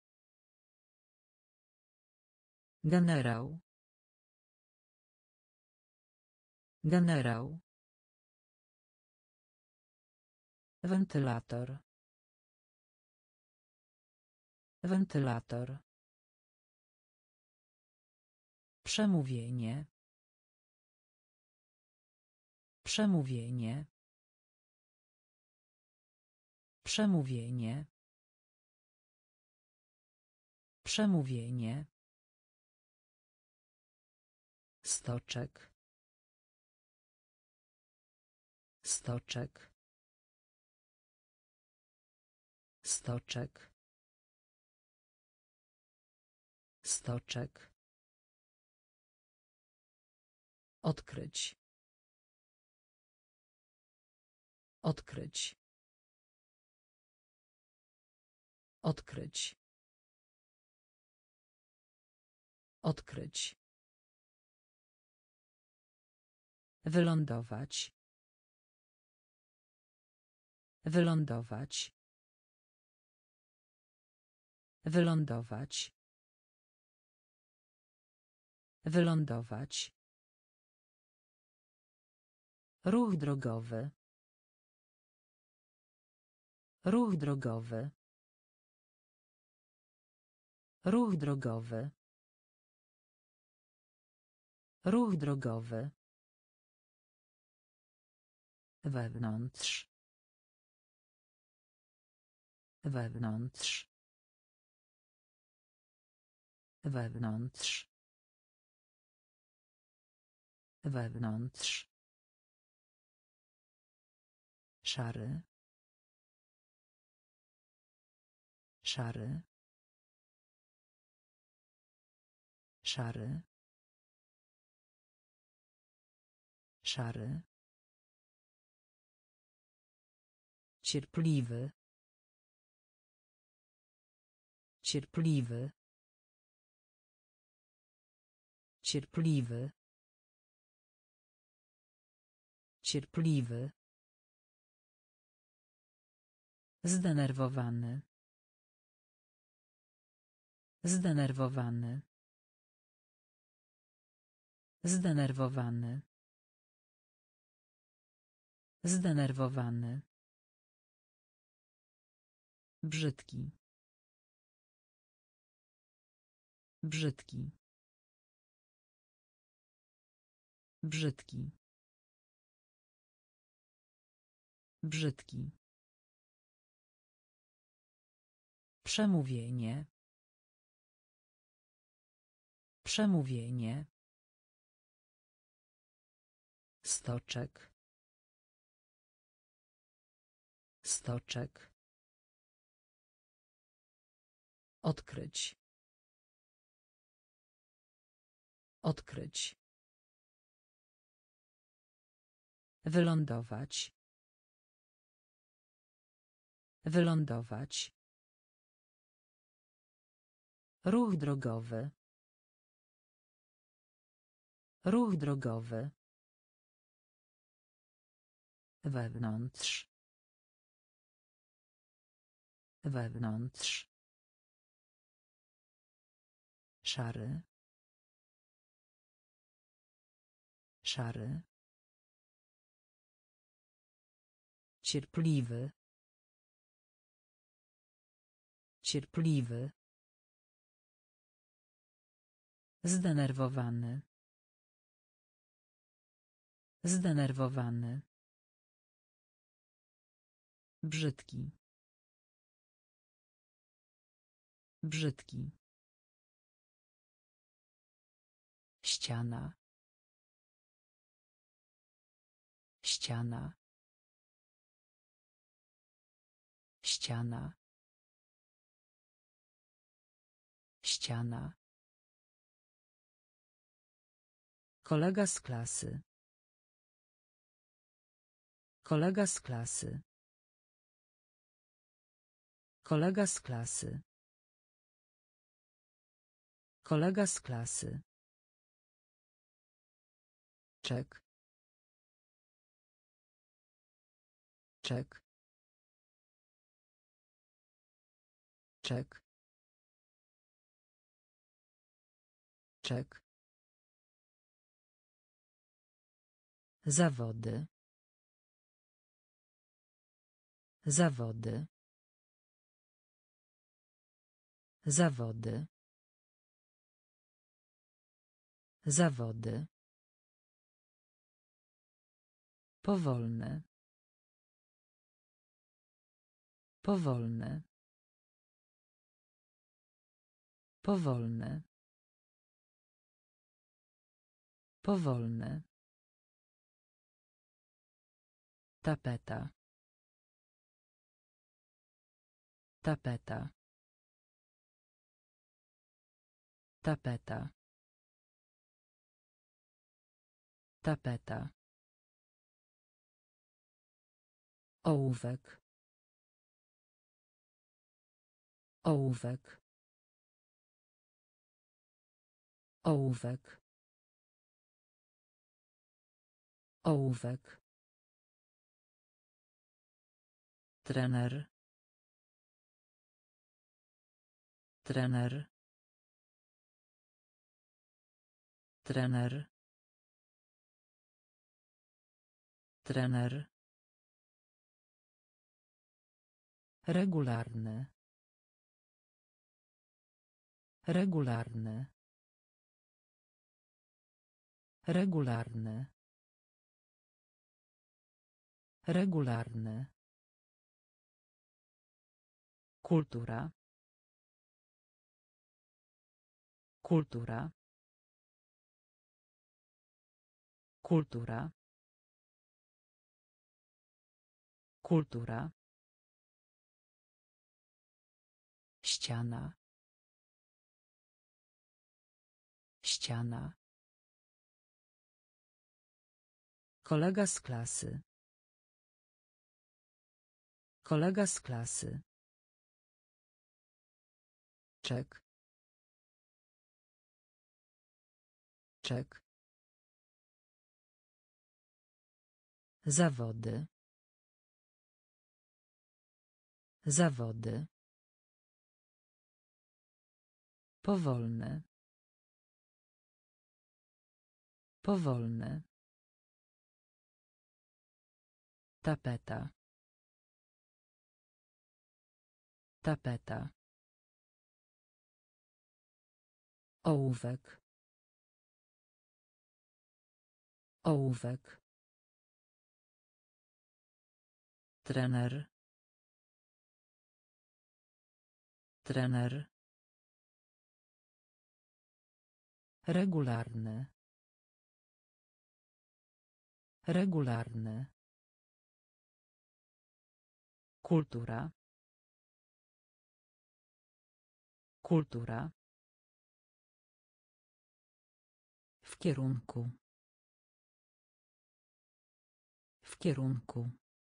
Generał. Generał. Wentylator. Wentylator. Przemówienie. Przemówienie. Przemówienie. Przemówienie. Stoczek. Stoczek. Stoczek. Stoczek. Odkryć. Odkryć. Odkryć. Odkryć. Wylądować. Wylądować. Wylądować. Wylądować. Ruch drogowy. Ruch drogowy. Ruch drogowy. Ruch drogowy. Wewnątrz. Wewnątrz. Wewnątrz. Wewnątrz. Szary. Szary. Szary. Szary. Cierpliwy. Cierpliwy. Cierpliwy. Cierpliwy. Zdenerwowany. Zdenerwowany. Zdenerwowany. Zdenerwowany. Brzydki. Brzydki. Brzydki. Brzydki. Przemówienie. Przemówienie. Stoczek. Stoczek. Odkryć. Odkryć. Wylądować. Wylądować. Ruch drogowy. Ruch drogowy. Wewnątrz. Wewnątrz. Szary. Szary. Cierpliwy. Cierpliwy. Zdenerwowany. Zdenerwowany. Brzydki. Brzydki. Ściana. Ściana. Ściana. Ściana. Kolega z klasy. Kolega z klasy. Kolega z klasy. Kolega z klasy. Czek. Czek. Czek. Czek. Zawody. Zawody. Zawody. Zawody. Powolne. Powolne. Powolne. Powolne. Tapeta. Tapeta. Tapeta. Tapeta. Ołówek. Ołówek. Ołówek. Ołówek. Trener. Trener. Trener. Trener. Regularny. Regularny. Regularny. Regularny. Kultura. Kultura. Kultura. Kultura. Ściana. Ściana. Kolega z klasy. Kolega z klasy. Czek. Czek. Zawody. Zawody. Powolne. Powolne. Tapeta. Tapeta. Ołówek. Ołówek. Trener. Trener. Regularny. Regularny. Kultura. Kultura. W kierunku. W kierunku.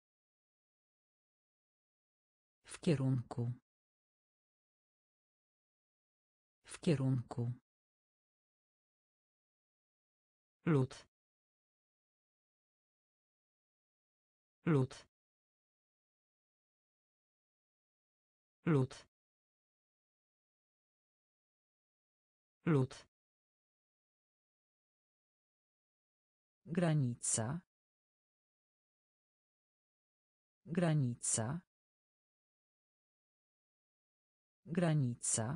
W kierunku. W kierunku. Lód. Lód. Lód. Lód. Granica. Granica. Granica.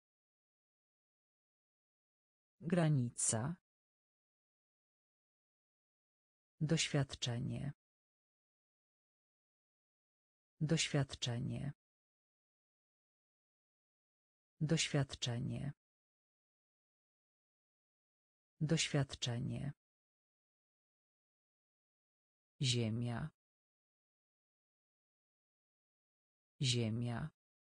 Granica. Doświadczenie. Doświadczenie. Doświadczenie. Doświadczenie. Ziemia. Ziemia.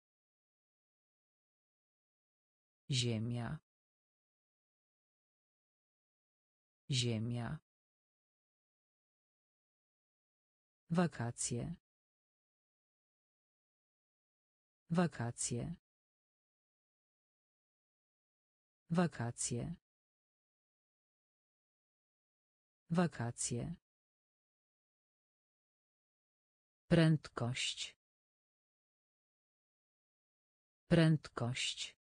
Ziemia. Ziemia. Wakacje. Wakacje. Wakacje. Wakacje. Prędkość. Prędkość.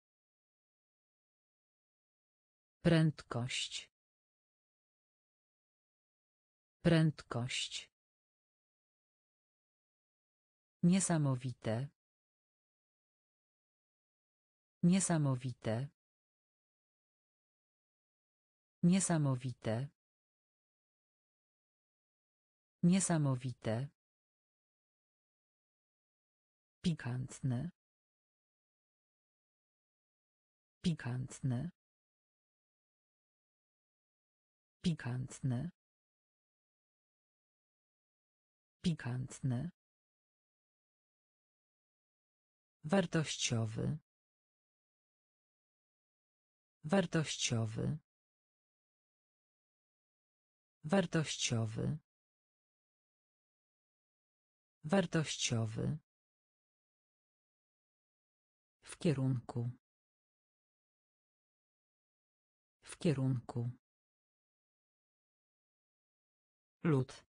Prędkość. Prędkość. Niesamowite. Niesamowite. Niesamowite. Niesamowite. Pikantne. Pikantne. Pikantne. Pikantne. Wartościowy. Wartościowy. Wartościowy. Wartościowy. W kierunku. W kierunku. Lód.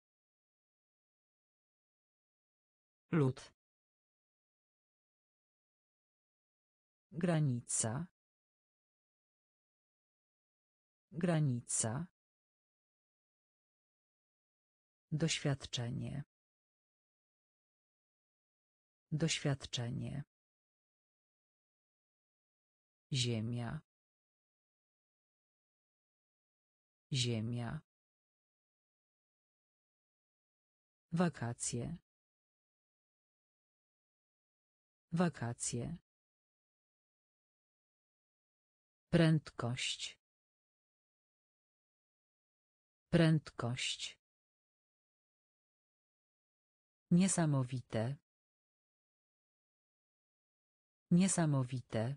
Lód. Granica. Granica. Doświadczenie. Doświadczenie. Ziemia. Ziemia. Wakacje. Wakacje. Prędkość. Prędkość. Niesamowite. Niesamowite.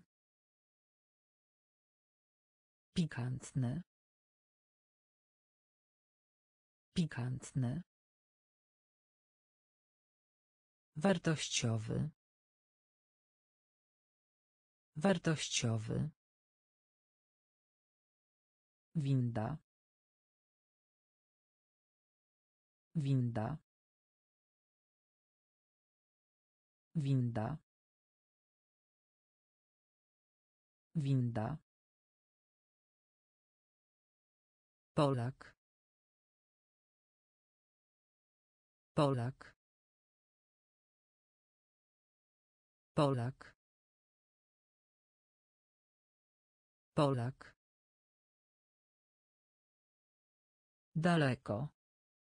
Pikantne. Pikantne. Wartościowy. Wartościowy. Winda. Winda. Winda. Winda. Polak. Polak. Polak. Polak. Daleko.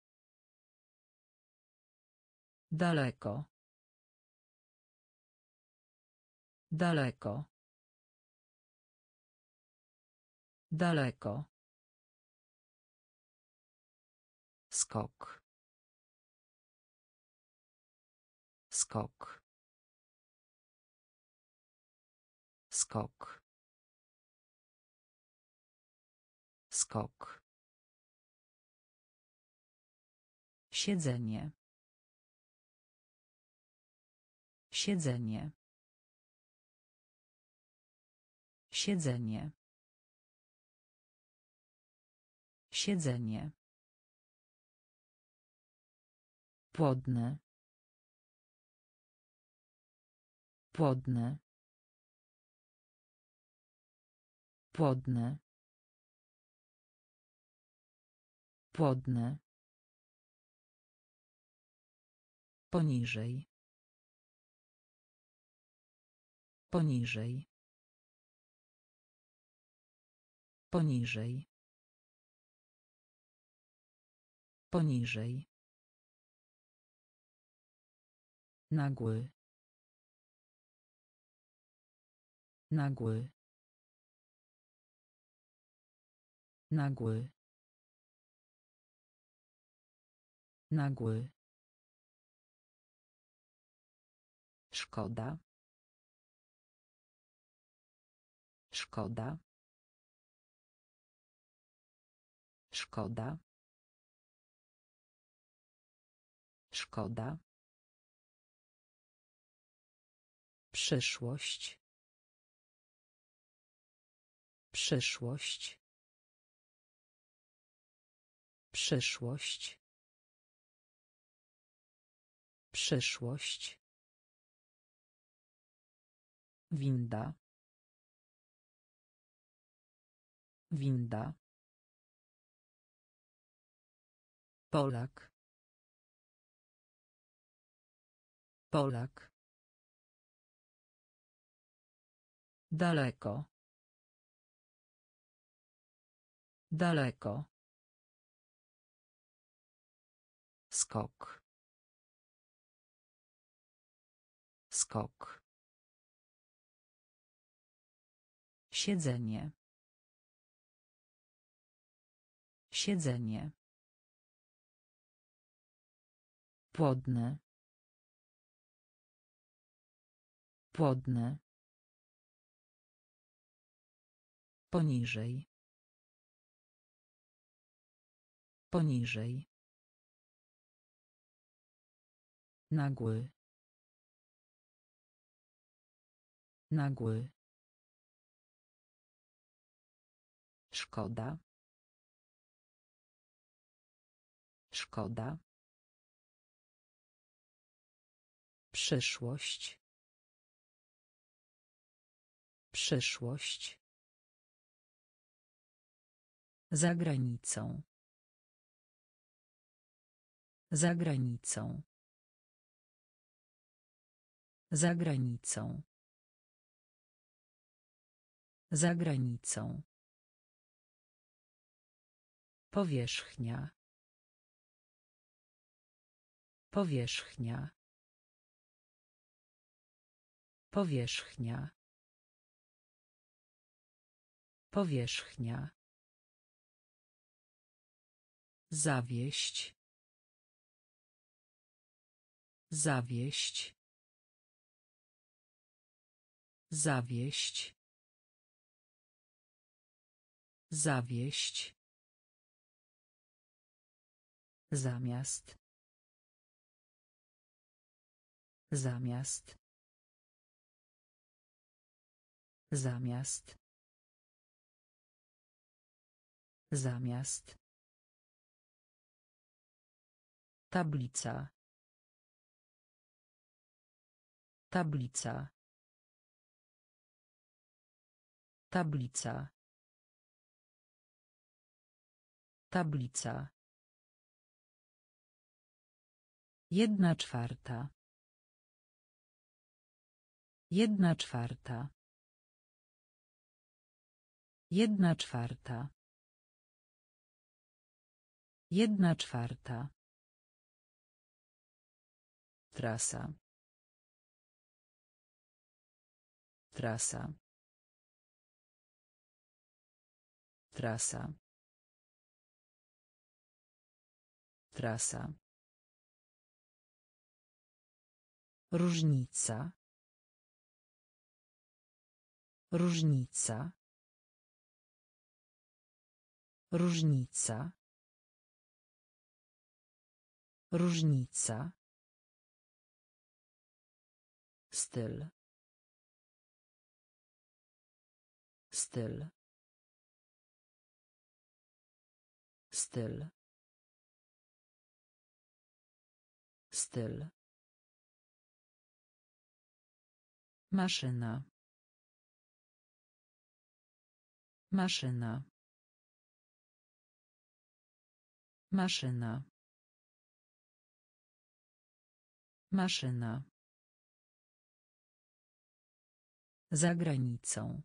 Daleko. Daleko. Daleko. Skok. Skok. Skok. skok, siedzenie, siedzenie, siedzenie, siedzenie, płodny, płodny, płodny, płodny, poniżej, poniżej, poniżej, poniżej, nagły, nagły, nagły, nagły, szkoda, szkoda, szkoda, szkoda, przyszłość, przyszłość, przyszłość, przyszłość, winda, winda, Polak, Polak, daleko, daleko, skok, skok, siedzenie, siedzenie, płodny, płodny, poniżej, poniżej, nagły, nagły, szkoda, szkoda, przyszłość, przyszłość, za granicą, za granicą, za granicą, za granicą, powierzchnia, powierzchnia, powierzchnia, powierzchnia, zawieść, zawieść, zawieść, zawieść, zamiast, zamiast, zamiast, zamiast, tablica, tablica, tablica, tablica, 1/4, 1/4, 1/4, 1/4, trasa, trasa, trasa, trasa, różnica, różnica, Różnica. Różnica. Styl. Styl. Styl. Styl. Maszyna. Maszyna. Maszyna. Maszyna. Za granicą.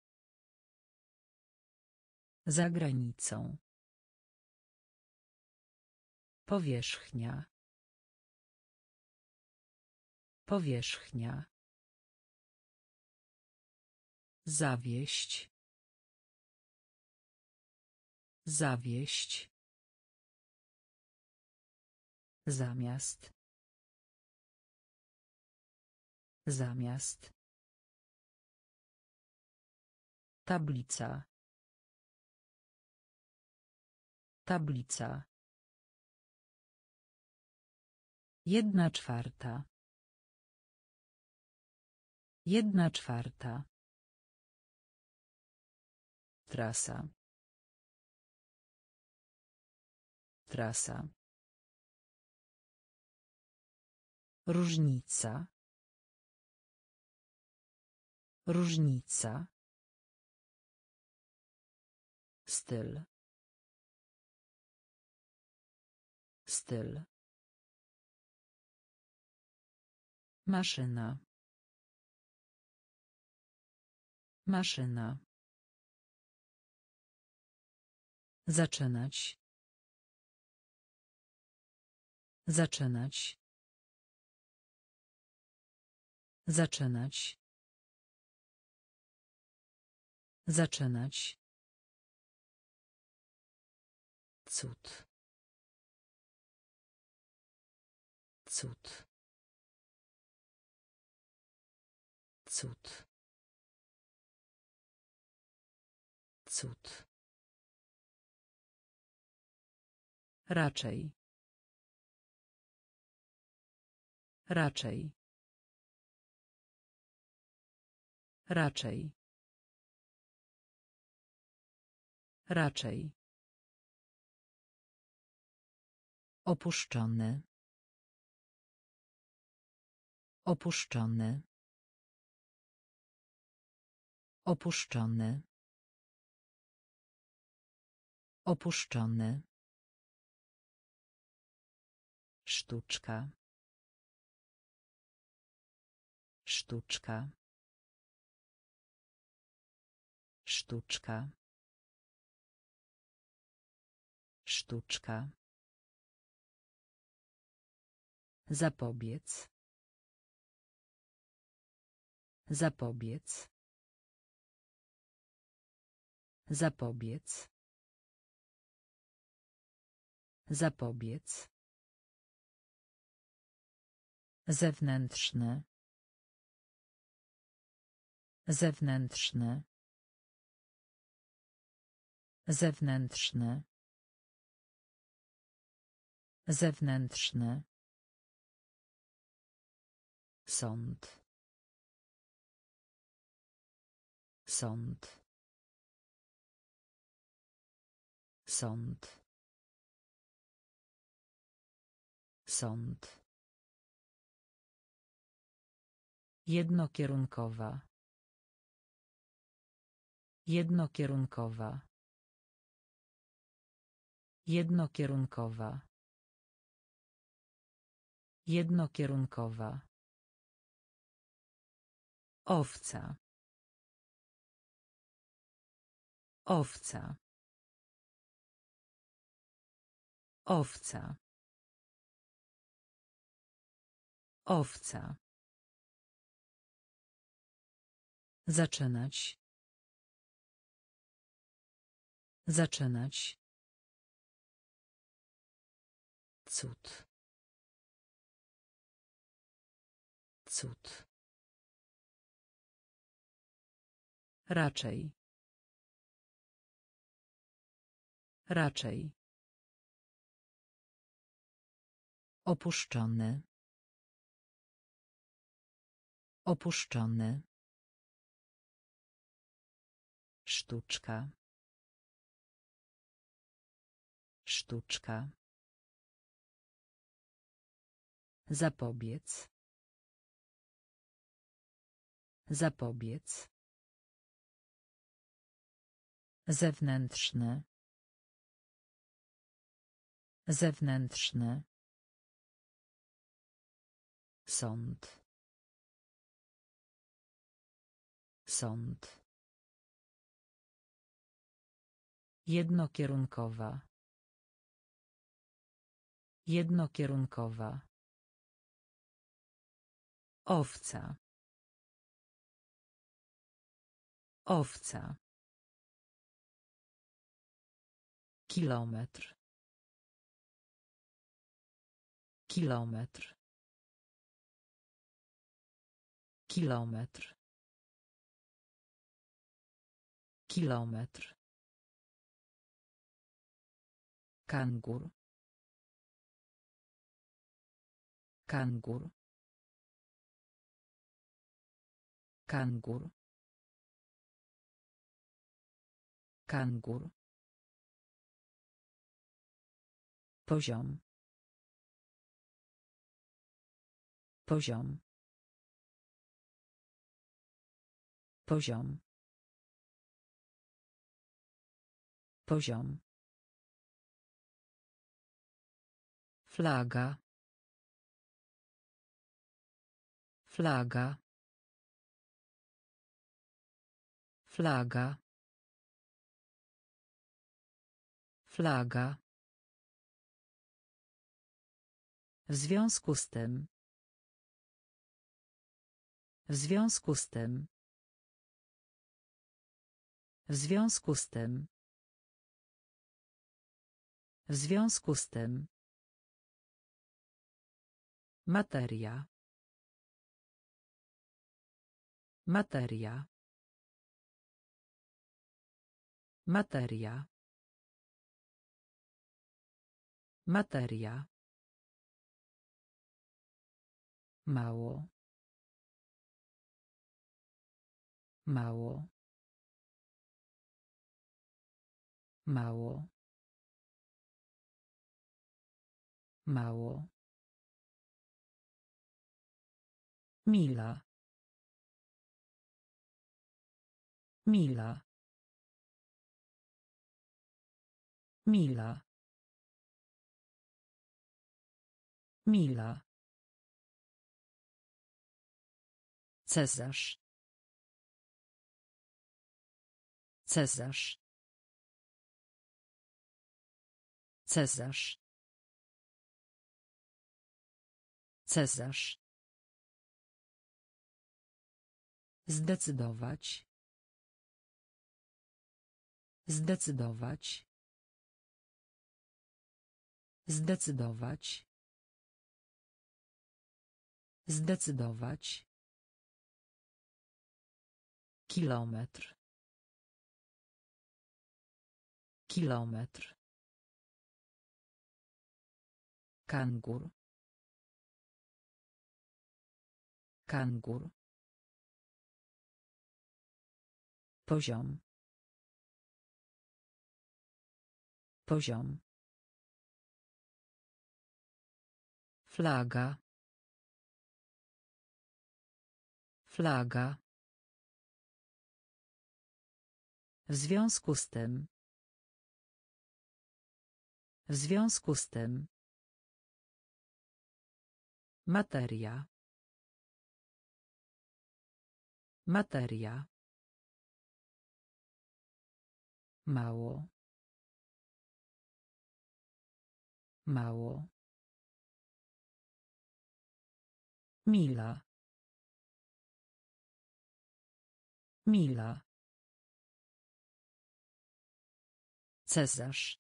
Za granicą. Powierzchnia. Powierzchnia. Zawieść. Zawieść. Zamiast. Zamiast. Tablica. Tablica. 1/4. 1/4. Trasa. Trasa. Różnica. Różnica. Styl. Styl. Maszyna. Maszyna. Zaczynać. Zaczynać. Zaczynać. Zaczynać. Cud. Cud. Cud. Cud. Raczej. Raczej. Raczej. Raczej. Opuszczony. Opuszczony. Opuszczony. Opuszczony. Sztuczka. Sztuczka. Sztuczka. Sztuczka. Zapobiec. Zapobiec. Zapobiec. Zapobiec. Zewnętrzny. Zewnętrzny. Zewnętrzny. Zewnętrzny. Sąd. Sąd. Sąd. Sąd. Jednokierunkowa. Jednokierunkowa. Jednokierunkowa. Jednokierunkowa. Owca. Owca. Owca. Owca. Zaczynać. Zaczynać. Cud. Cud. Raczej. Raczej. Opuszczony. Opuszczony. Sztuczka. Sztuczka. Zapobiec. Zapobiec. Zewnętrzny. Zewnętrzny. Sąd. Sąd. Jednokierunkowa. Jednokierunkowa. Owca. Owca. Kilometr. Kilometr. Kilometr. Kilometr. Kangur. Kangur. Kangur. Kangur. Poziom. Poziom. Poziom. Poziom. Flaga. Flaga. Flaga. Flaga. W związku z tym. W związku z tym. W związku z tym. W związku z tym. Materia. Materia. Materia. Materia. Mało. Mało. Mało. Mało. Mila. Mila. Mila. Mila. Cezarz. Cezarz. Cezarz. Cezarz. Zdecydować. Zdecydować. Zdecydować. Zdecydować. Kilometr. Kilometr. Kangur. Kangur. Poziom. Poziom. Flaga. Flaga. W związku z tym. W związku z tym. Materia. Materia. Mało. Mało. Mila. Mila. Cezarz.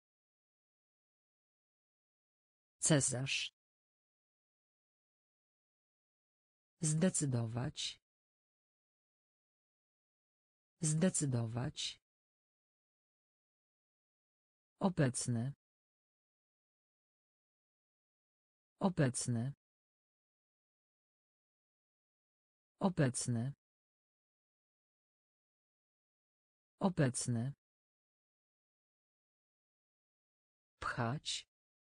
Cezarz. Zdecydować. Zdecydować. Obecny. Obecny. Obecny. Obecny. Pchać.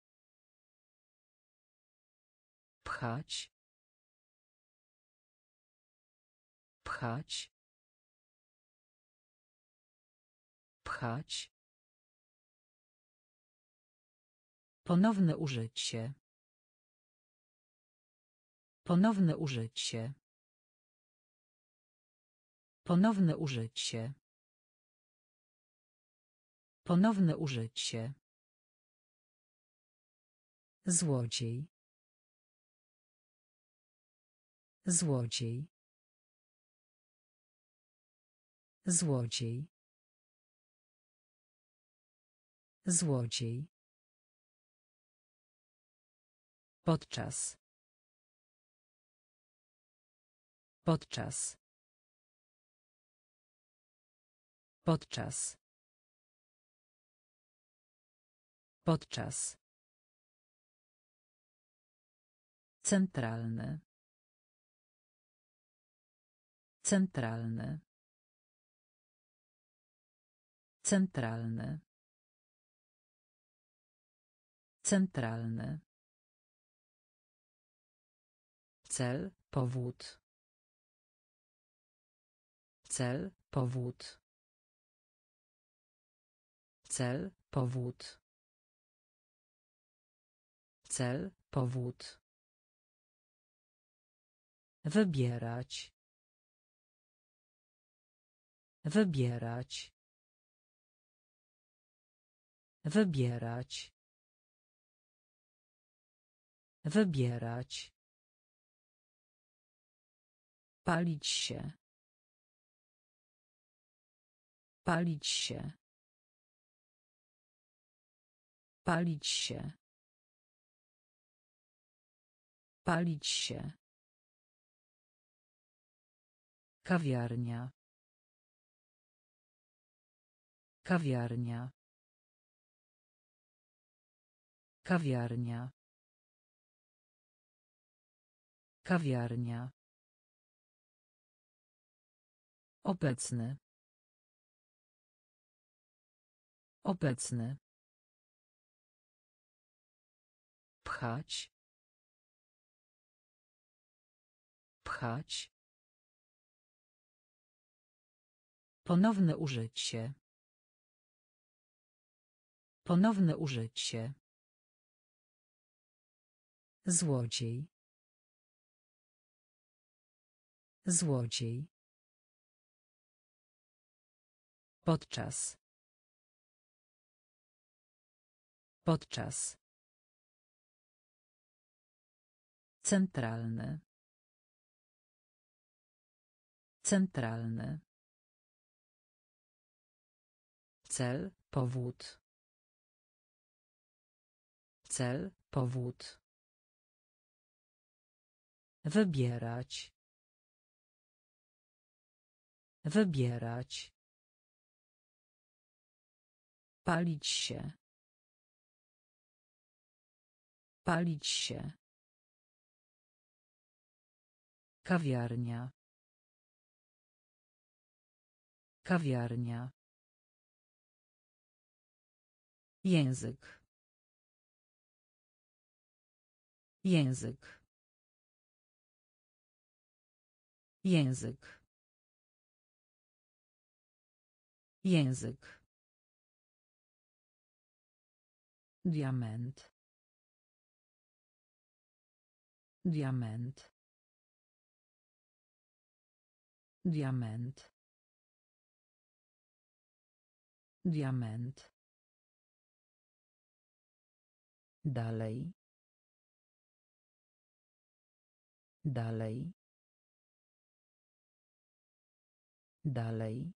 Pchać. Pchać. Pchać. Ponowne użycie. Ponowne użycie. Ponowne użycie. Ponowne użycie. Złodziej. Złodziej. Złodziej. Złodziej. Podczas. Podczas. Podczas. Podczas. Centralny. Centralny. Centralny. Centralny. Cel, powód. Cel, powód. Cel, powód. Cel, powód. Wybierać. Wybierać. Wybierać. Wybierać. Palić się. Palić się. Palić się. Palić się. Kawiarnia. Kawiarnia. Kawiarnia. Kawiarnia. Obecny. Obecny. Pchać. Pchać. Ponowne użycie. Ponowne użycie. Złodziej. Złodziej. Podczas. Podczas. Centralny. Centralny. Cel, powód. Cel, powód. Wybierać. Wybierać. Palić się. Palić się. Kawiarnia. Kawiarnia. Język. Język. Język. Język. Diament. Diament. Diament. Diament. Dalej. Dalej. Dalej.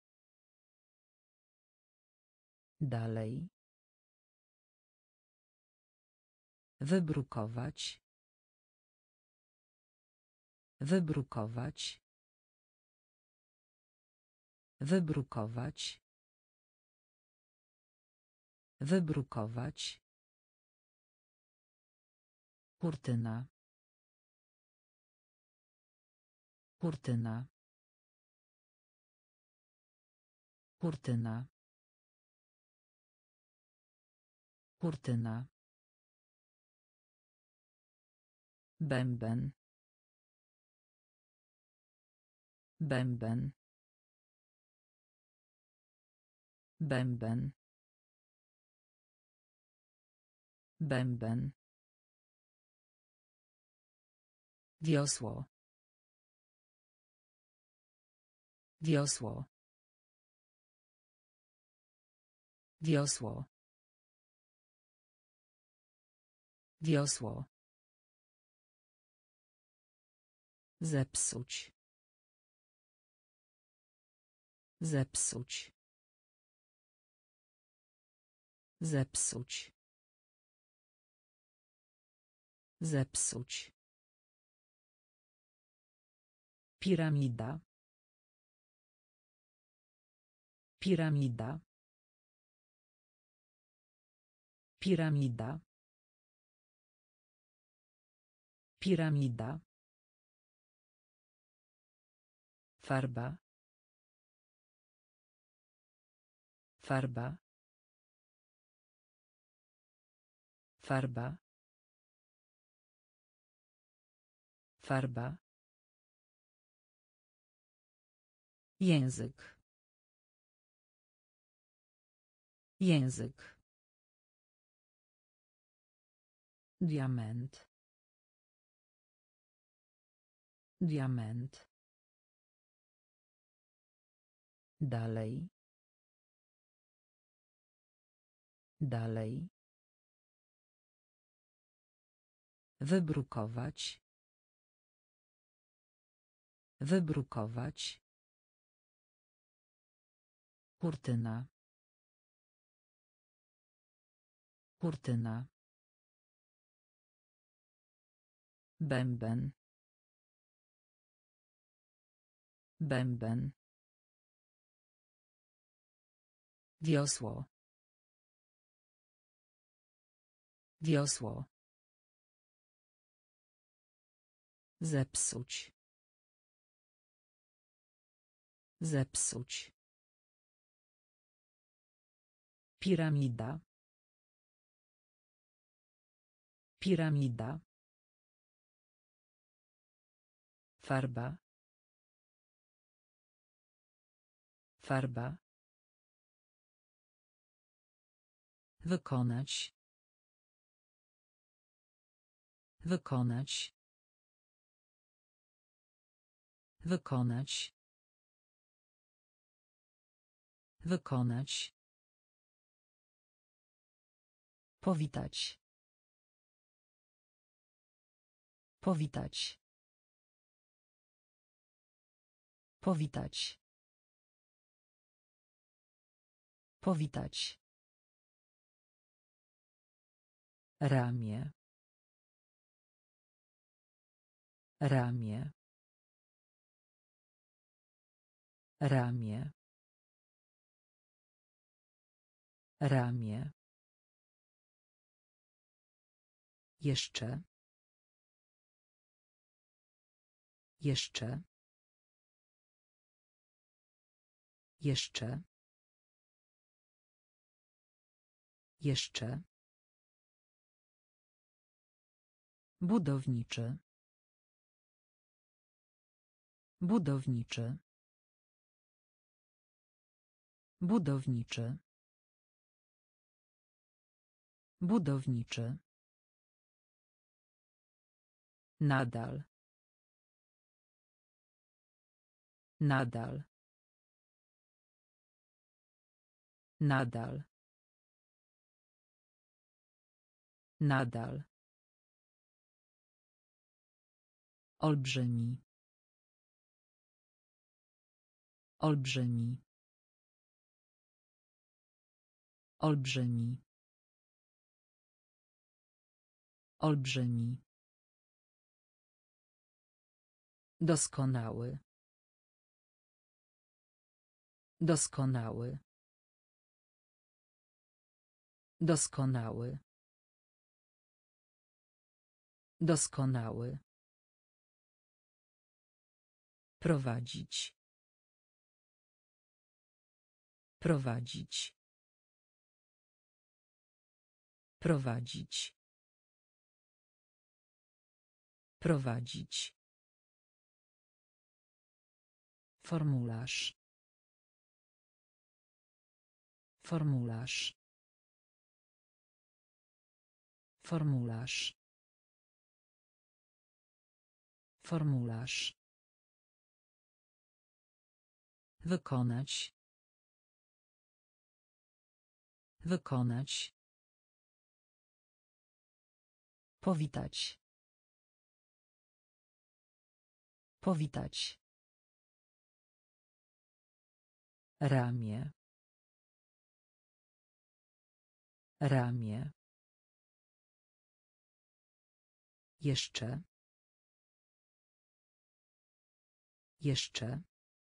Dalej. Wybrukować. Wybrukować. Wybrukować. Wybrukować. Kurtyna. Kurtyna. Kurtyna. Kurtyna. Bęben. Bęben. Bęben. Bęben. Wiosło. Wiosło. Wiosło. Wiosło. Zepsuć. Zepsuć. Zepsuć. Zepsuć. Piramida. Piramida. Piramida. Piramida. Farba. Farba. Farba. Farba. Język. Język. Diament. Diament. Dalej. Dalej. Wybrukować. Wybrukować. Kurtyna. Kurtyna. Bęben. Bęben. Wiosło. Wiosło. Zepsuć. Zepsuć. Piramida. Piramida. Farba. Farba. Wykonać. Wykonać. Wykonać. Wykonać. Powitać. Powitać. Powitać. Powitać. Ramię. Ramię. Ramię. Ramię. Jeszcze. Jeszcze. Jeszcze. Jeszcze. Budowniczy. Budowniczy. Budowniczy. Budowniczy. Nadal. Nadal. Nadal. Nadal. Olbrzymi. Olbrzymi. Olbrzymi. Olbrzymi. Doskonały. Doskonały. Doskonały. Doskonały. Prowadzić. Prowadzić. Prowadzić. Prowadzić. Formularz. Formularz. Formularz. Formularz. Wykonać. Wykonać. Powitać. Powitać. Ramię. Ramię. Jeszcze. Jeszcze.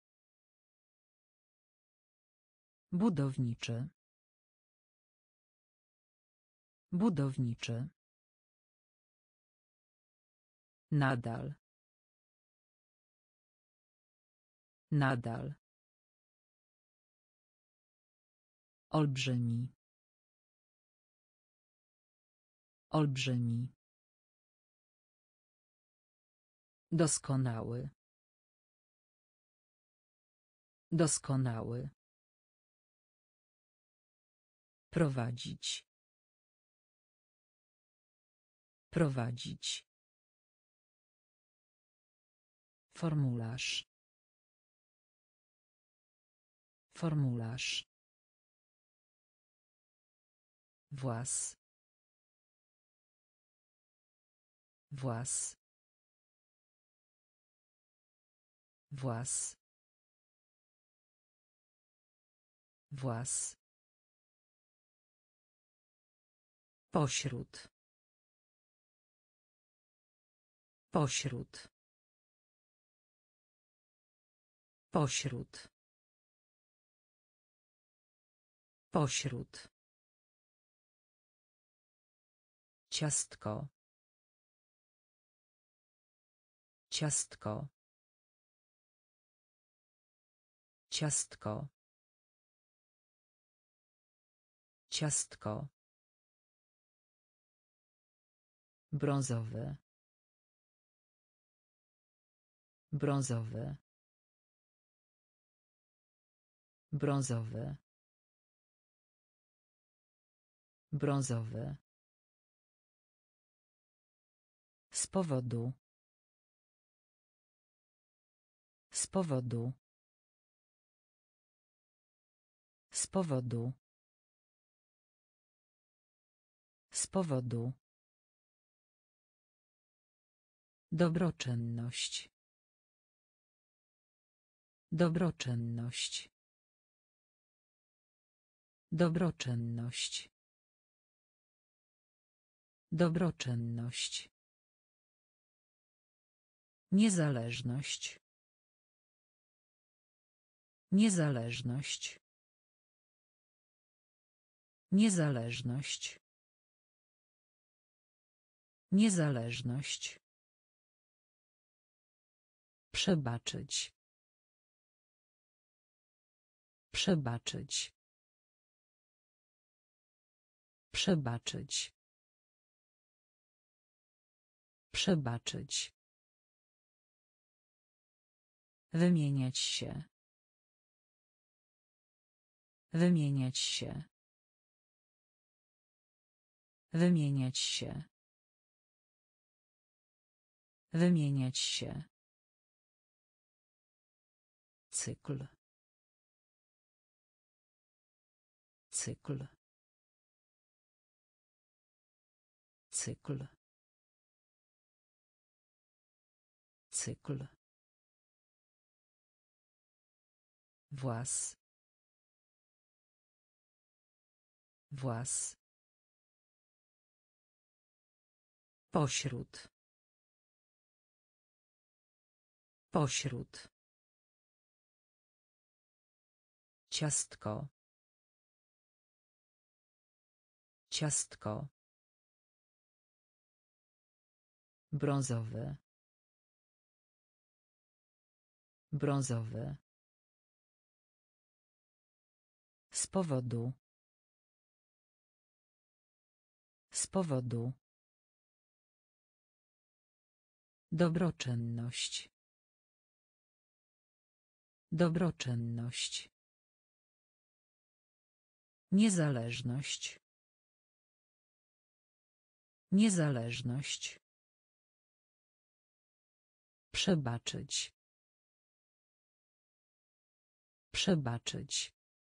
Budowniczy. Budowniczy. Nadal. Nadal. Olbrzymi. Olbrzymi. Doskonały. Doskonały. Prowadzić. Prowadzić. Formularz. Formularz. Włas. Włas. Włas. Włas. Pośród. Pośród. Pośród. Pośród. Ciastko. Ciastko. Ciastko. Ciastko. Brązowy. Brązowy. Brązowy. Brązowy. Z powodu. Z powodu. Z powodu. Z powodu. Dobroczynność. Dobroczynność. Dobroczynność. Dobroczynność. Niezależność. Niezależność. Niezależność. Niezależność. Przebaczyć. Przebaczyć. Przebaczyć. Przebaczyć. Wymieniać się. Wymieniać się. Wymieniać się. Wymieniać się. Cykl. Cykl. Cykl. Cykl. Włas. Włas. Pośród. Pośród. Ciastko. Ciastko. Brązowy. Brązowy. Z powodu. Z powodu. Dobroczynność. Dobroczynność. Niezależność. Niezależność. Przebaczyć. Przebaczyć.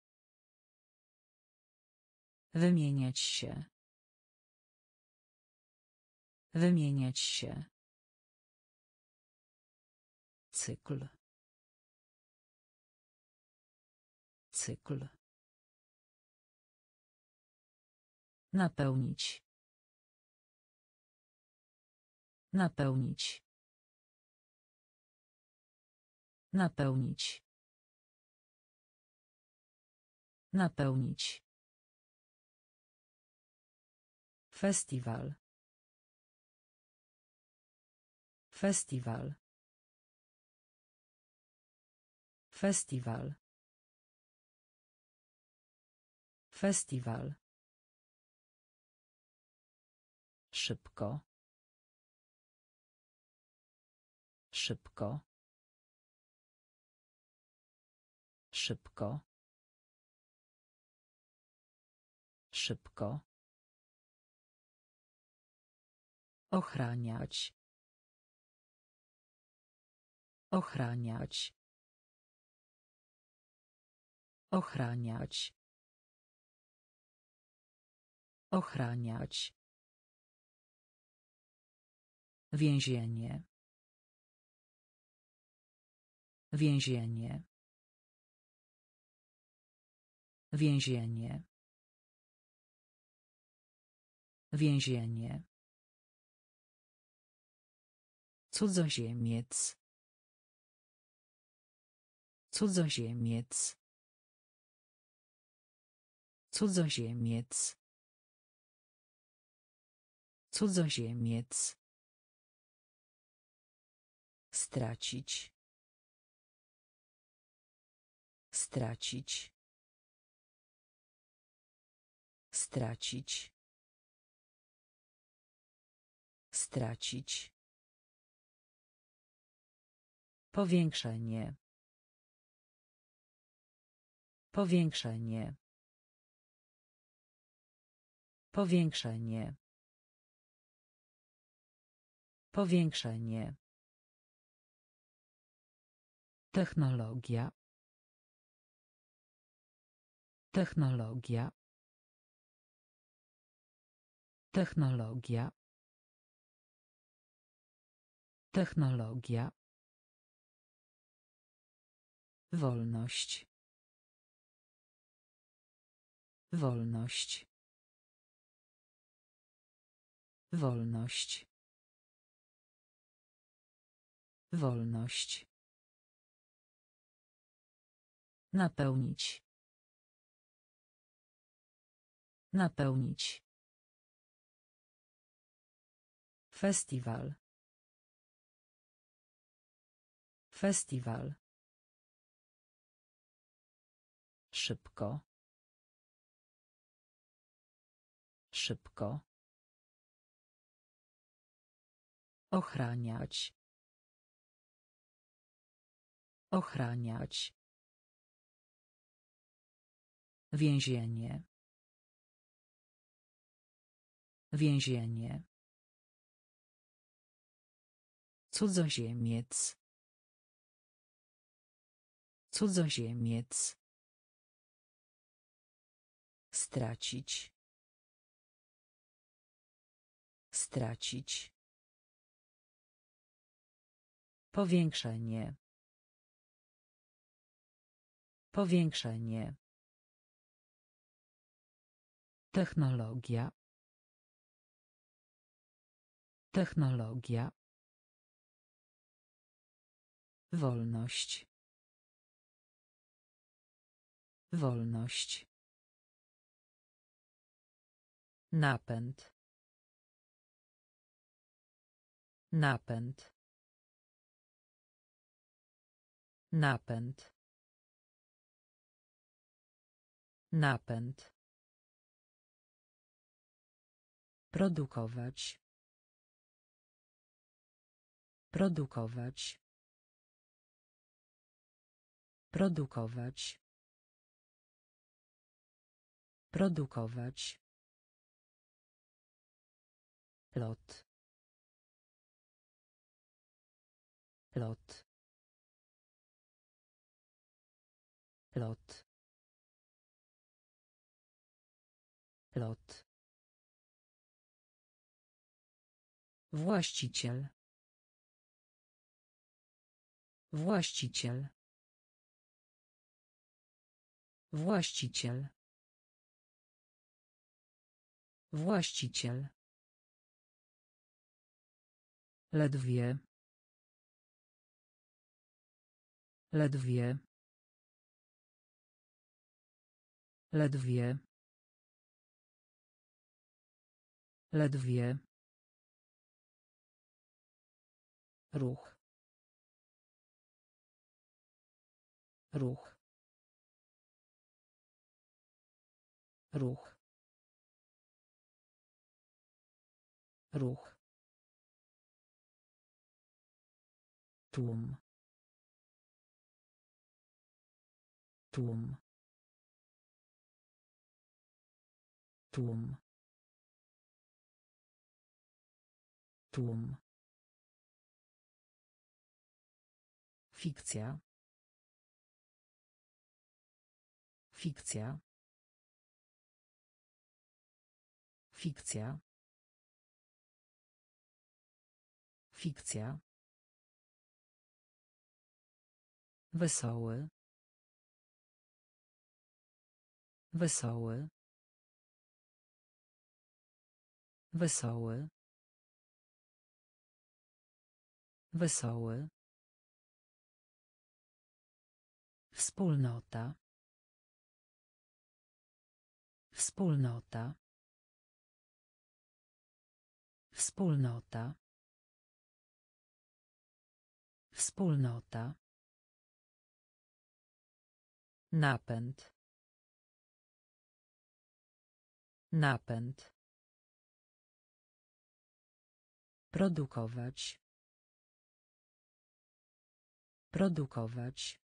Wymieniać się. Wymieniać się. Cykl. Cykl. Napełnić. Napełnić. Napełnić. Napełnić. Festiwal. Festiwal. Festiwal. Festiwal. Szybko. Szybko. Szybko. Szybko. Ochraniać. Ochraniać. Ochraniać. Ochraniać. Więzienie. Więzienie. Więzienie. Więzienie. Cudzoziemiec. Cudzoziemiec. Cudzoziemiec. Cudzoziemiec. Stracić. Stracić. Stracić. Stracić. Powiększenie. Powiększenie. Powiększenie. Powiększenie. Technologia. Technologia. Technologia. Technologia. Wolność. Wolność. Wolność. Wolność. Napełnić. Napełnić. Festiwal. Festiwal. Szybko. Szybko. Ochraniać. Ochraniać. Więzienie. Więzienie. Cudzoziemiec. Cudzoziemiec. Stracić. Stracić. Powiększenie. Powiększenie. Technologia. Technologia. Wolność. Wolność. Napęd. Napęd. Napęd. Napęd. Produkować. Produkować. Produkować. Produkować. Lot. Lot. Lot. Lot. Właściciel. Właściciel. Właściciel. Właściciel. Ledwie. Ledwie. Ledwie. Ledwie. Ruch. Ruch. Ruch. Ruch. Tłum. Tłum. Tłum. Tłum. Fikcja. Fikcja. Fikcja. Fikcja. Wesoły. Wesoły. Wesoły. Wesoły. Wspólnota. Wspólnota. Wspólnota. Wspólnota. Napęd. Napęd. Produkować. Produkować.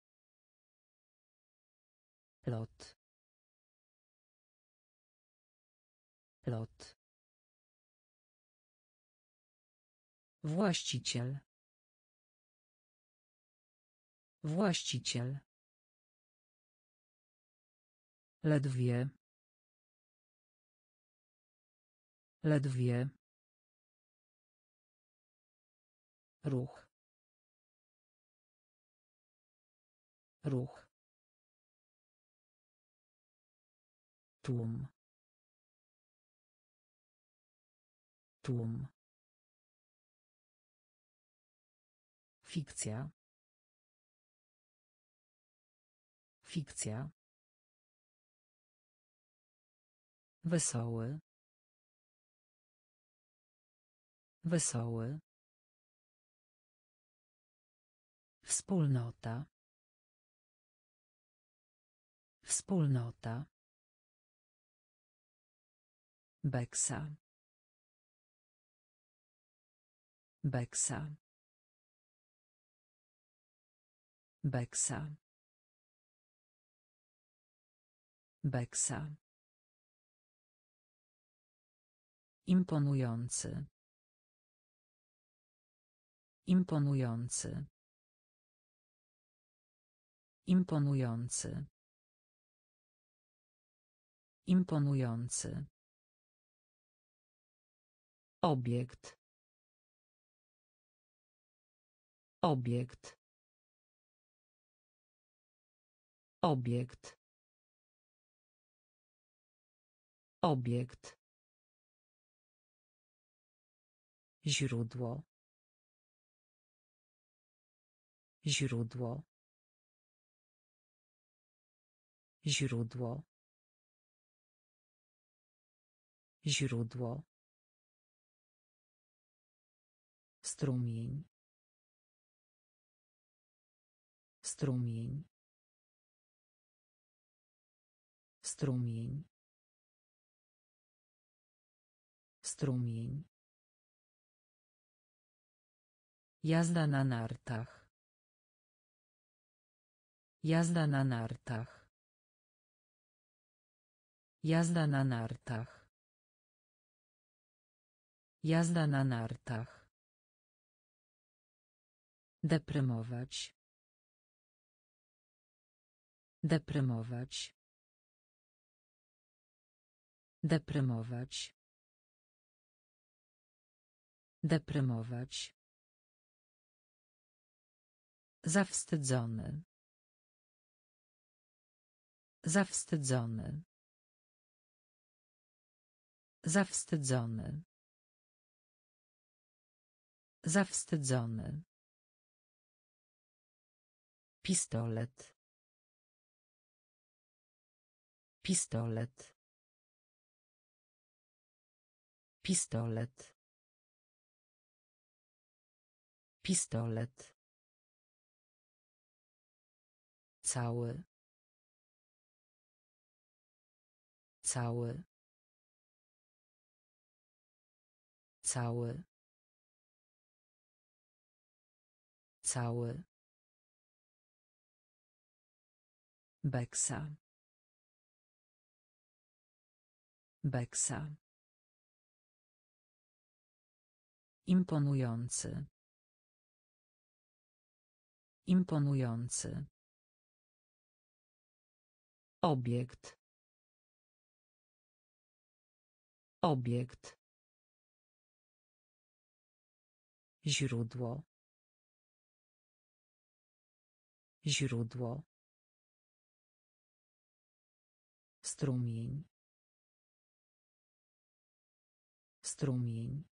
Lot. Lot. Właściciel. Właściciel. Ledwie. Ledwie. Ruch. Ruch. Tłum. Tłum. Fikcja. Fikcja. Wesoły. Wesoły. Wspólnota. Wspólnota. Beksa. Beksa. Beksa. Beksa. Imponujący. Imponujący. Imponujący. Imponujący. Obiekt. Obiekt. Obiekt. Obiekt. Źródło. Źródło. Źródło. Źródło. Strumień. Strumień. Strumień. Strumień. Jazda na nartach. Jazda na nartach. Jazda na nartach. Jazda na nartach. Deprymować. Deprymować. Deprymować. Deprymować. Zawstydzony. Zawstydzony. Zawstydzony. Zawstydzony. Pistolet. Pistolet. Pistolet. Pistolet. Cały. Cały. Cały. Cały. Beksa. Beksa. Imponujący. Imponujący. Obiekt. Obiekt. Źródło. Źródło. Strumień. Strumień.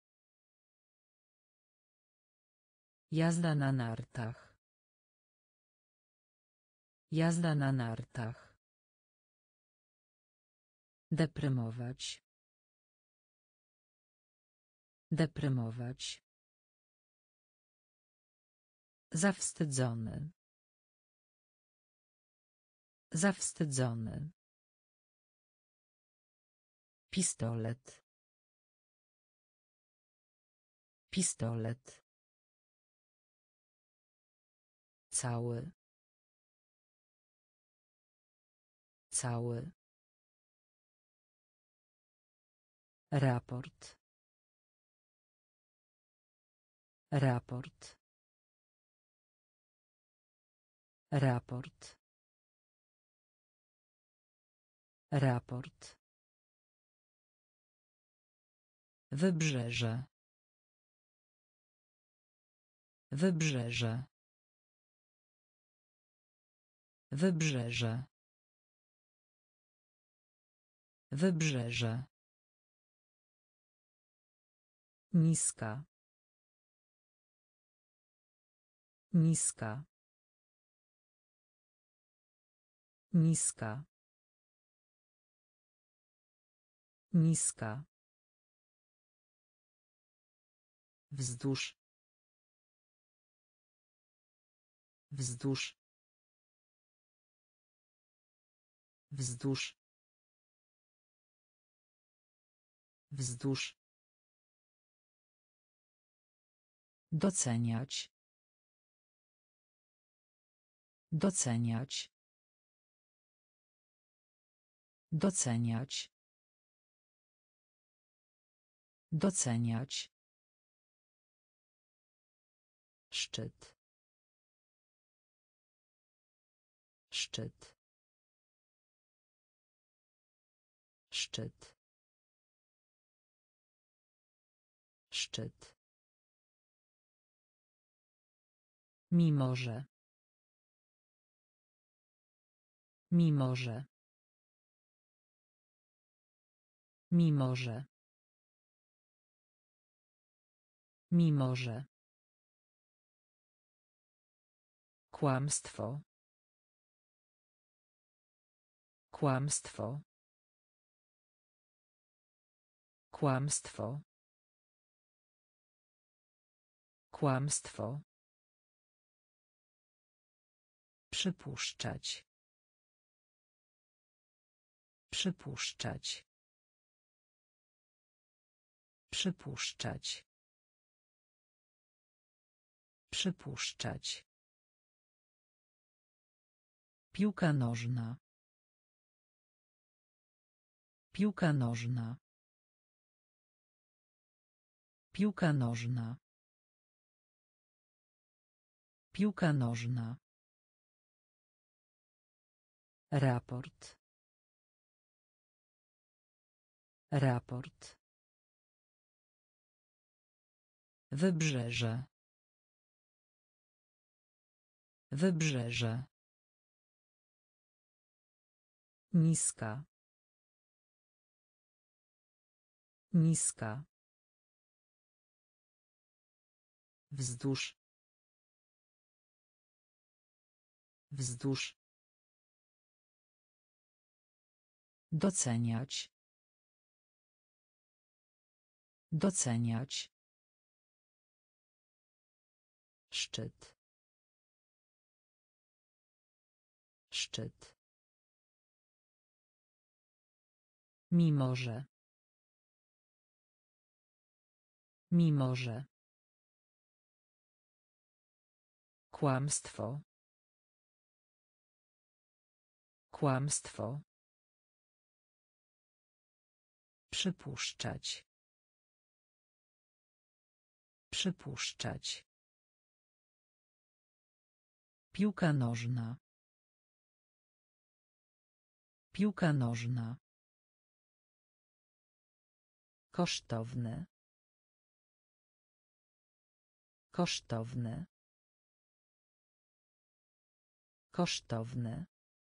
Jazda na nartach. Jazda na nartach. Deprymować. Deprymować. Zawstydzony. Zawstydzony. Pistolet. Pistolet. Cały. Cały. Raport. Raport. Raport. Raport. Wybrzeże. Wybrzeże. Wybrzeże. Wybrzeże. Niska. Niska. Niska. Niska. Wzdłuż. Wzdłuż. Wzdłuż. Wzdłuż. Doceniać. Doceniać. Doceniać. Doceniać. Szczyt. Szczyt. Szczyt. Szczyt. Mimo że. Mimo że. Mimo że. Mimo że. Kłamstwo. Kłamstwo. Kłamstwo. Kłamstwo. Przypuszczać. Przypuszczać. Przypuszczać. Przypuszczać. Piłka nożna. Piłka nożna. Piłka nożna. Piłka nożna. Raport. Raport. Wybrzeże. Wybrzeże. Niska. Niska. Wzdłuż. Wzdłuż. Doceniać. Doceniać. Szczyt. Szczyt. Mimo że. Mimo że. Kłamstwo. Kłamstwo. Przypuszczać. Przypuszczać. Piłka nożna. Piłka nożna. Kosztowne. Kosztowne. Kosztowne.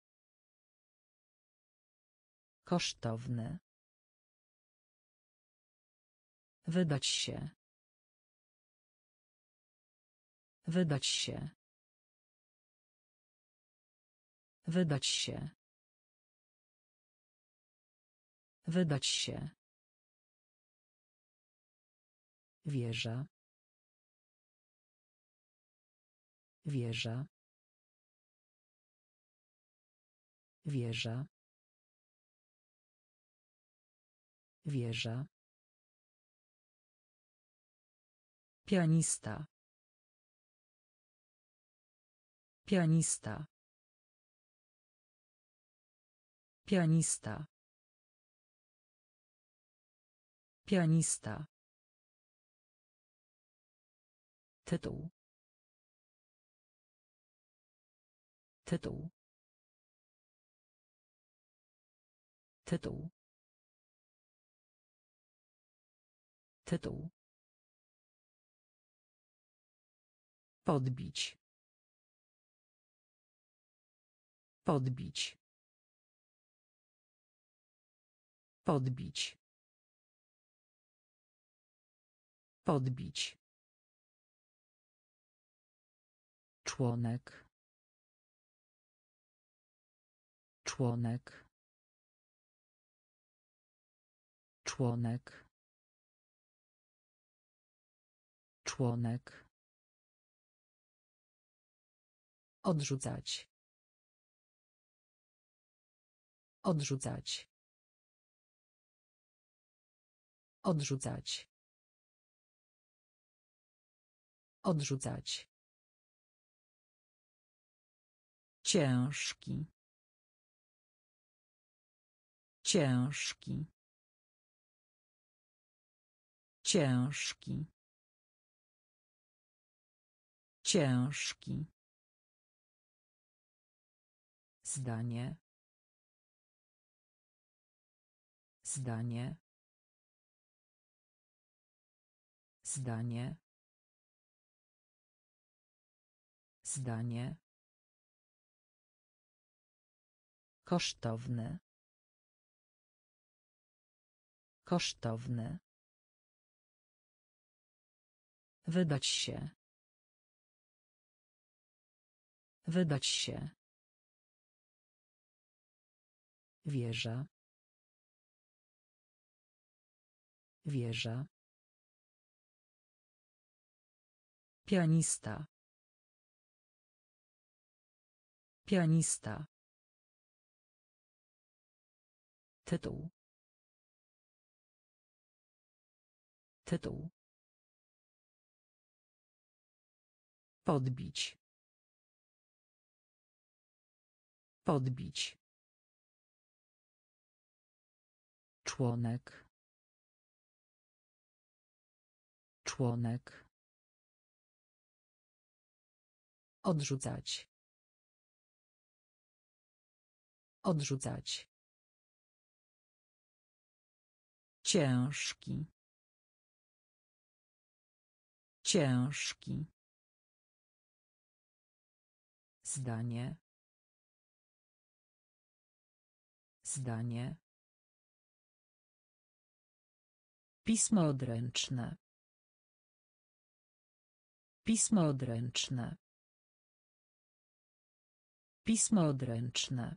Kosztowne. Wydać się. Wydać się. Wydać się. Wydać się. Wieża. Wieża. Wieża. Wieża. Pianista. Pianista. Pianista. Pianista. Tytuł. Tytuł. Tytuł. Tytuł. Podbić. Podbić. Podbić. Podbić. Członek. Członek. Członek. Członek. Odrzucać. Odrzucać. Odrzucać. Odrzucać. Ciężki. Ciężki. Ciężki. Ciężki. Zdanie. Zdanie. Zdanie. Zdanie. Kosztowne. Kosztowne. Wydać się. Wydać się. Wieża. Wieża. Pianista. Pianista. Tytuł. Tytuł. Podbić. Podbić. Członek. Członek. Odrzucać. Odrzucać. Ciężki. Ciężki. Zdanie. Zdanie. Pismo odręczne. Pismo odręczne. Pismo odręczne.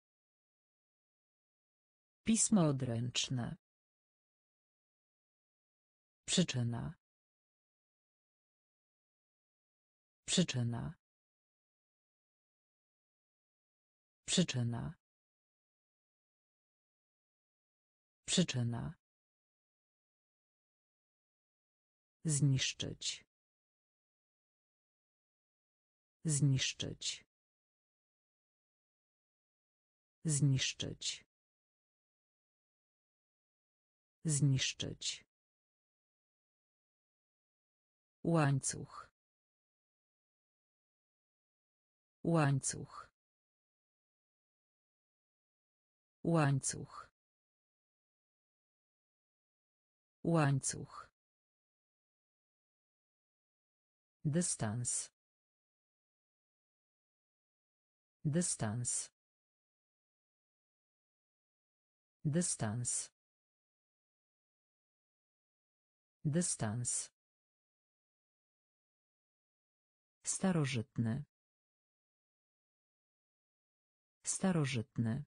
Pismo odręczne. Przyczyna. Przyczyna. Przyczyna. Przyczyna. Zniszczyć. Zniszczyć. Zniszczyć. Zniszczyć. Łańcuch. Łańcuch. Łańcuch. Łańcuch. Dystans. Dystans. Dystans. Dystans. Starożytny. Starożytny.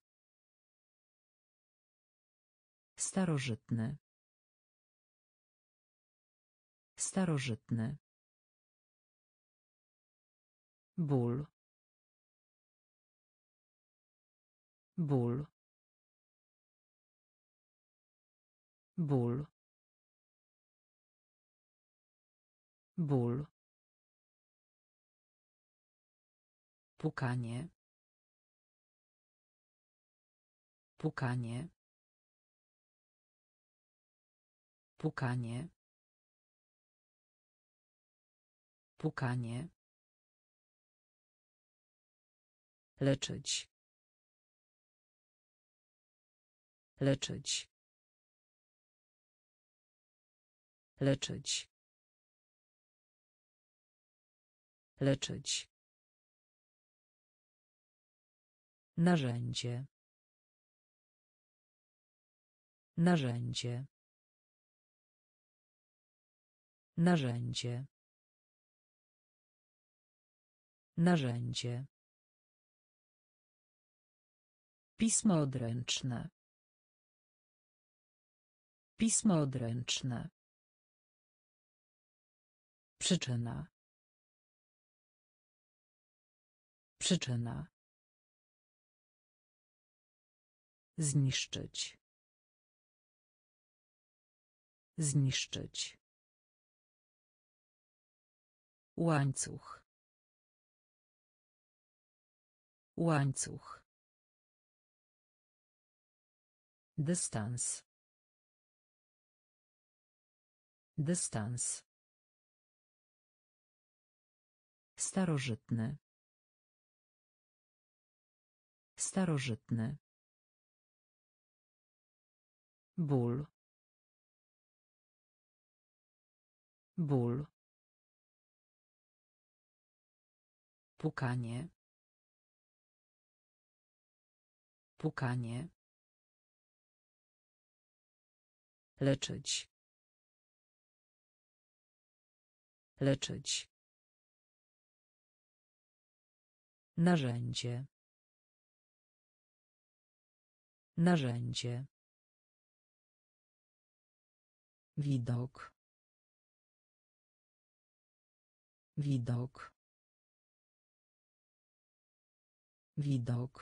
Starożytny. Starożytny. Ból. Ból. Ból. Ból. Pukanie. Pukanie. Pukanie. Pukanie. Leczyć. Leczyć. Leczyć. Leczyć. Narzędzie. Narzędzie. Narzędzie. Narzędzie. Pismo odręczne. Pismo odręczne. Przyczyna. Przyczyna. Zniszczyć. Zniszczyć. Łańcuch. Łańcuch. Dystans. Dystans. Starożytny. Starożytny. Ból. Ból. Pukanie. Pukanie. Leczyć. Leczyć. Narzędzie. Narzędzie. Widok. Widok. Widok.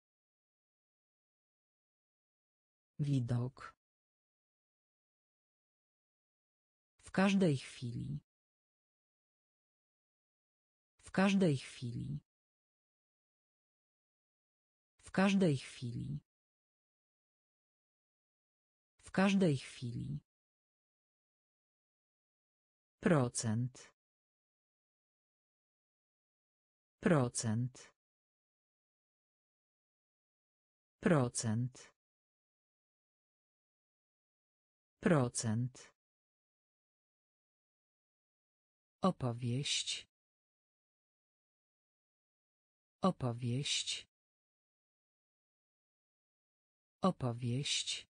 Widok. W każdej chwili. W każdej chwili. W każdej chwili. W każdej chwili. Procent. Procent. Procent. Procent. Opowieść. Opowieść. Opowieść.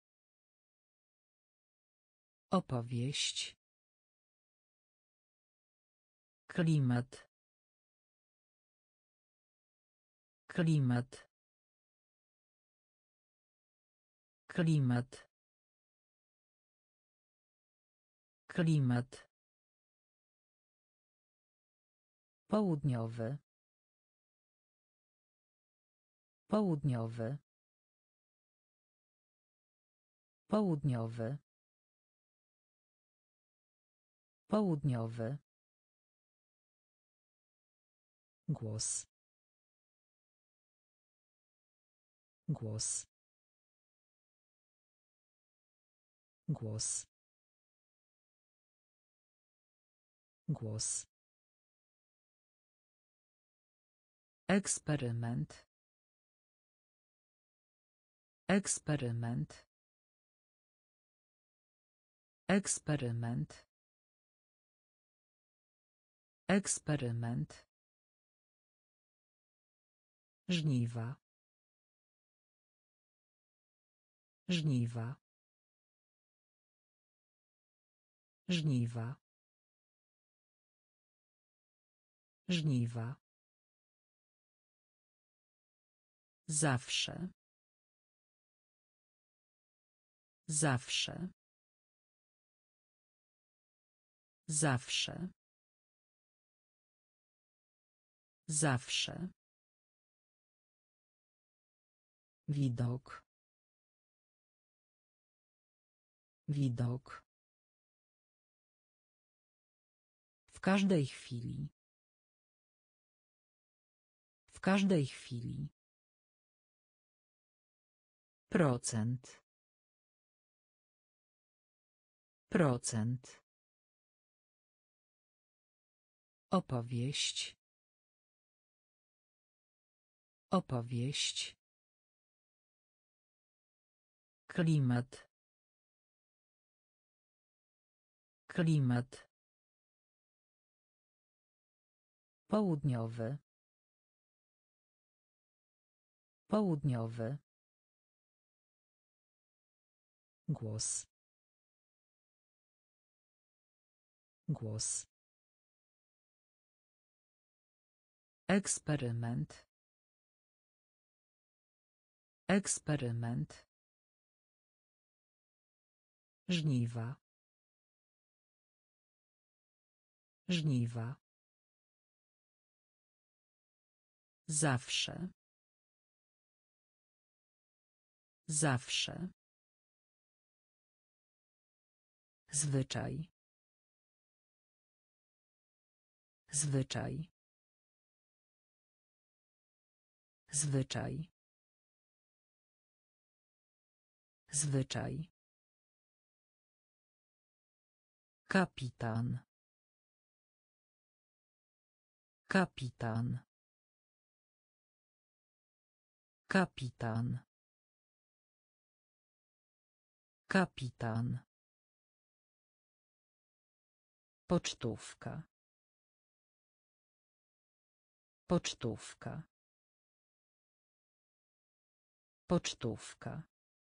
Opowieść. Klimat. Klimat. Klimat. Klimat. Południowy. Południowy. Południowy. Południowy. Głos. Głos. Głos. Głos. Eksperyment. Eksperyment. Eksperyment. Eksperyment. Żniwa. Żniwa. Żniwa. Żniwa. Zawsze. Zawsze. Zawsze. Zawsze. Widok. Widok. W każdej chwili. W każdej chwili. Procent. Procent. Opowieść. Opowieść. Klimat. Klimat. Południowy. Południowy. Głos. Głos. Eksperyment. Eksperyment. Żniwa. Żniwa. Zawsze. Zawsze. Zwyczaj. Zwyczaj. Zwyczaj. Zwyczaj. Kapitan. Kapitan. Kapitan. Kapitan. Pocztówka. Pocztówka. Pocztówka.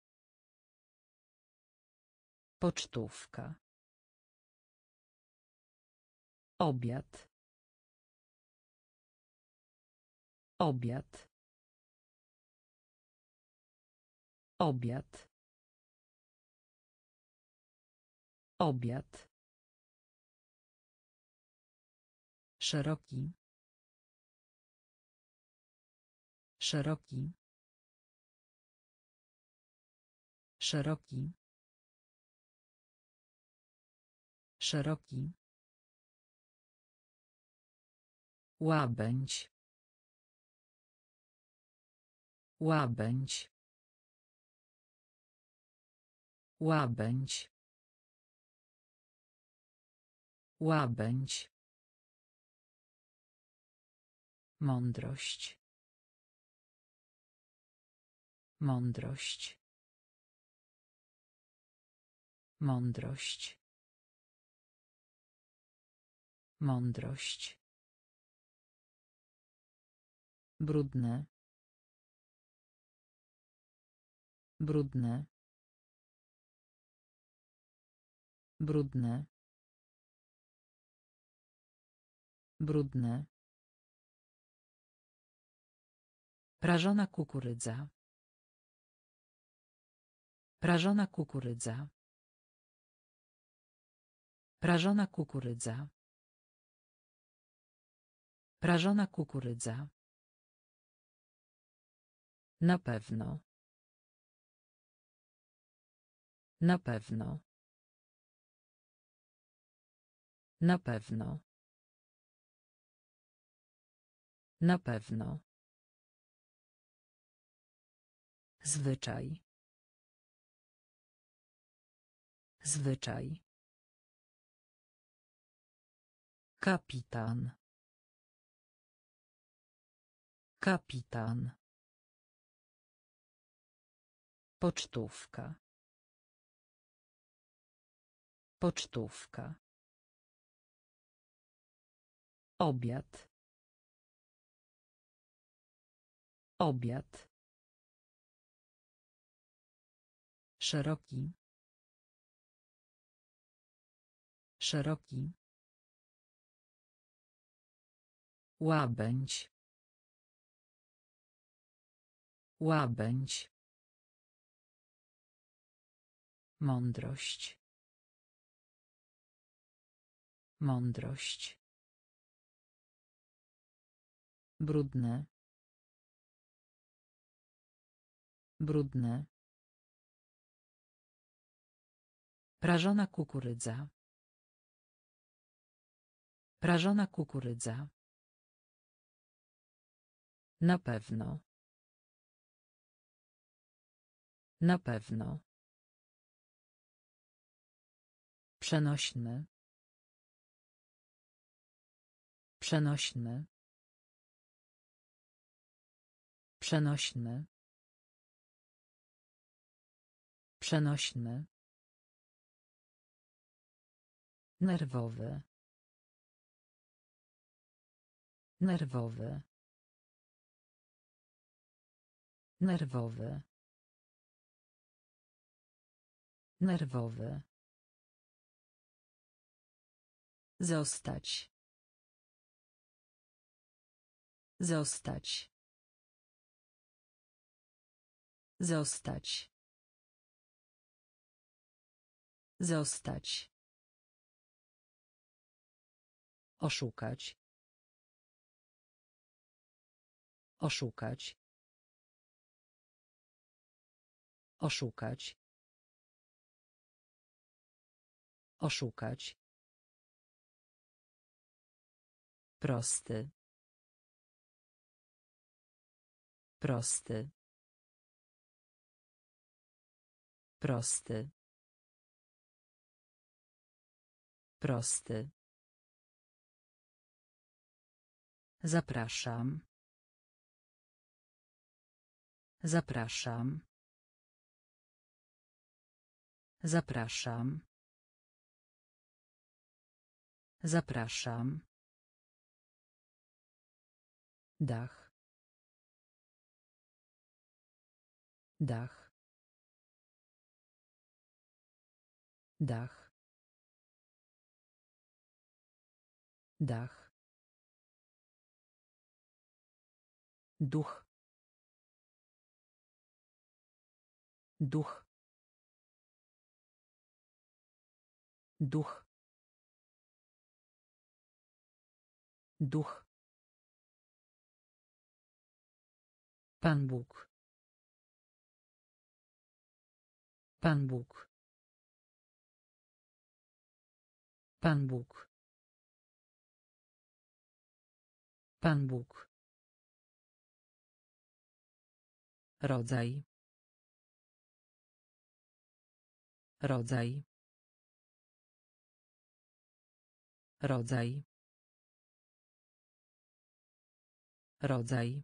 Pocztówka. Obiad. Obiad. Obiad. Obiad. Szeroki. Szeroki. Szeroki. Szeroki. Łabędź. Łabędź. Łabędź. Łabędź. Mądrość. Mądrość. Mądrość. Mądrość. Brudne. Brudne. Brudne. Brudne. Prażona kukurydza. Prażona kukurydza. Prażona kukurydza. Prażona kukurydza. Na pewno. Na pewno. Na pewno. Na pewno. Zwyczaj. Zwyczaj. Kapitan. Kapitan. Pocztówka. Pocztówka. Obiad. Obiad. Szeroki. Szeroki. Łabędź. Łabędź. Mądrość. Mądrość. Brudne. Brudne. Prażona kukurydza. Prażona kukurydza. Na pewno. Na pewno. Przenośny. Przenośny. Przenośny. Przenośny. Nerwowy. Nerwowy. Nerwowy. Nerwowy. Zostać. Zostać. Zostać. Zostać. Oszukać. Oszukać. Oszukać. Oszukać. Prosty. Prosty. Prosty. Prosty. Zapraszam. Zapraszam. Zapraszam. Zapraszam. Dach. Dach. Dach. Dach. Duch. Duch. Duch. Duch. Pan Bóg. Pan Bóg. Pan Bóg. Pan Bóg. Rodzaj. Rodzaj. Rodzaj. Rodzaj.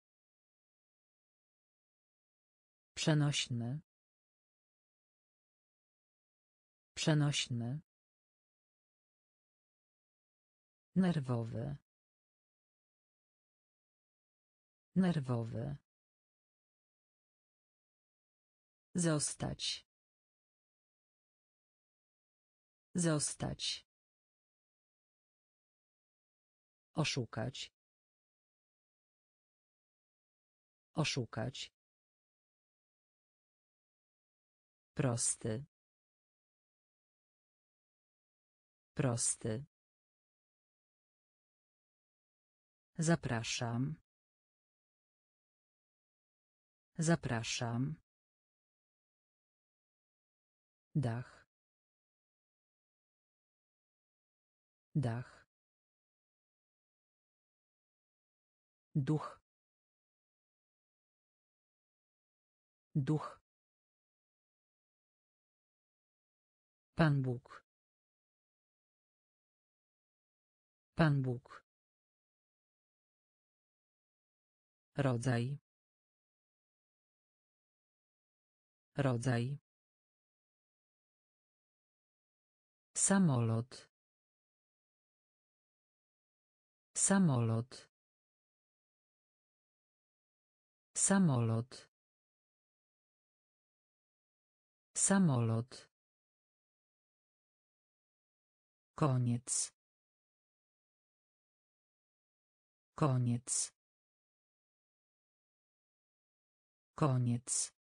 Przenośny. Przenośny. Nerwowy. Nerwowy. Zostać. Zostać. Oszukać. Oszukać. Prosty. Prosty. Zapraszam. Zapraszam. Dach. Dach. Duch. Duch. Pan Bóg. Pan Bóg. Rodzaj. Rodzaj. Samolot. Samolot. Samolot. Samolot. Koniec. Koniec. Koniec.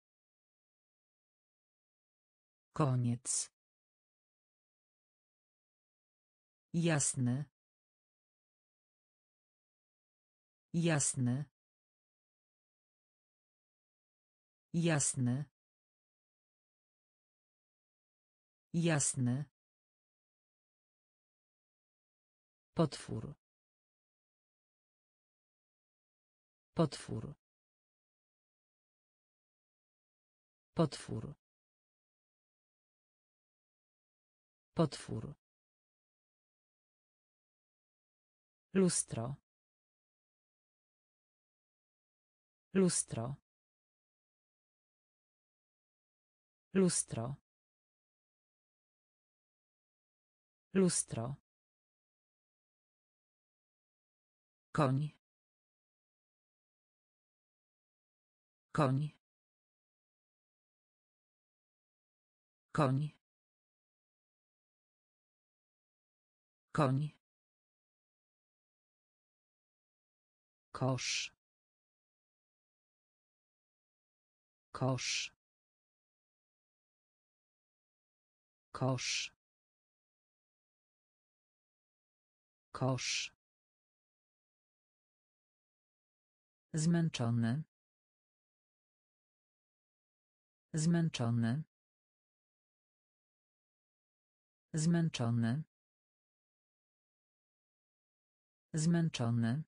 Koniec. Jasny. Jasny. Jasny. Jasny. Potwór. Potwór. Potwór. Potwór. Lustro. Lustro. Lustro. Lustro. Koń. Koń. Koń. Koń. Kosz. Kosz. Kosz. Kosz. Zmęczony. Zmęczony. Zmęczony. Zmęczony.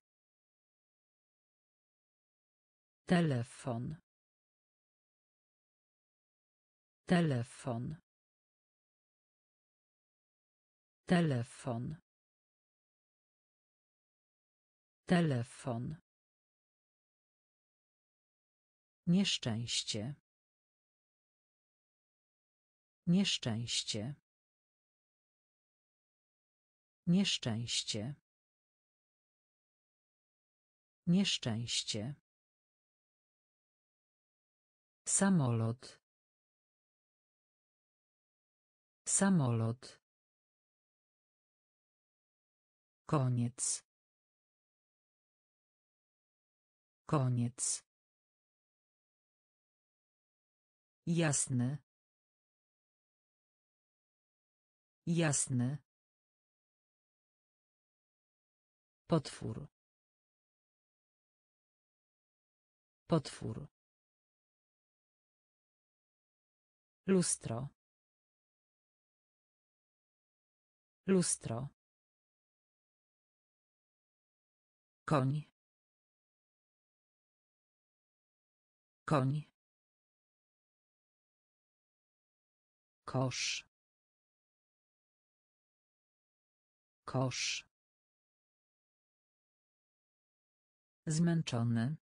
Telefon. Telefon. Telefon. Telefon. Nieszczęście. Nieszczęście. Nieszczęście. Nieszczęście. Samolot. Samolot. Koniec. Koniec. Jasny. Jasny. Potwór. Potwór. Lustro. Lustro. Koń. Koń. Kosz. Kosz. Zmęczony.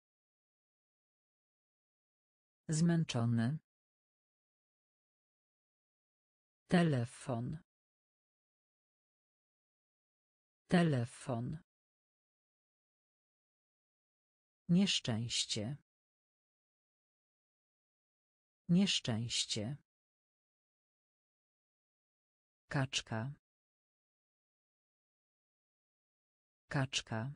Zmęczony. Telefon. Telefon. Nieszczęście. Nieszczęście. Kaczka. Kaczka.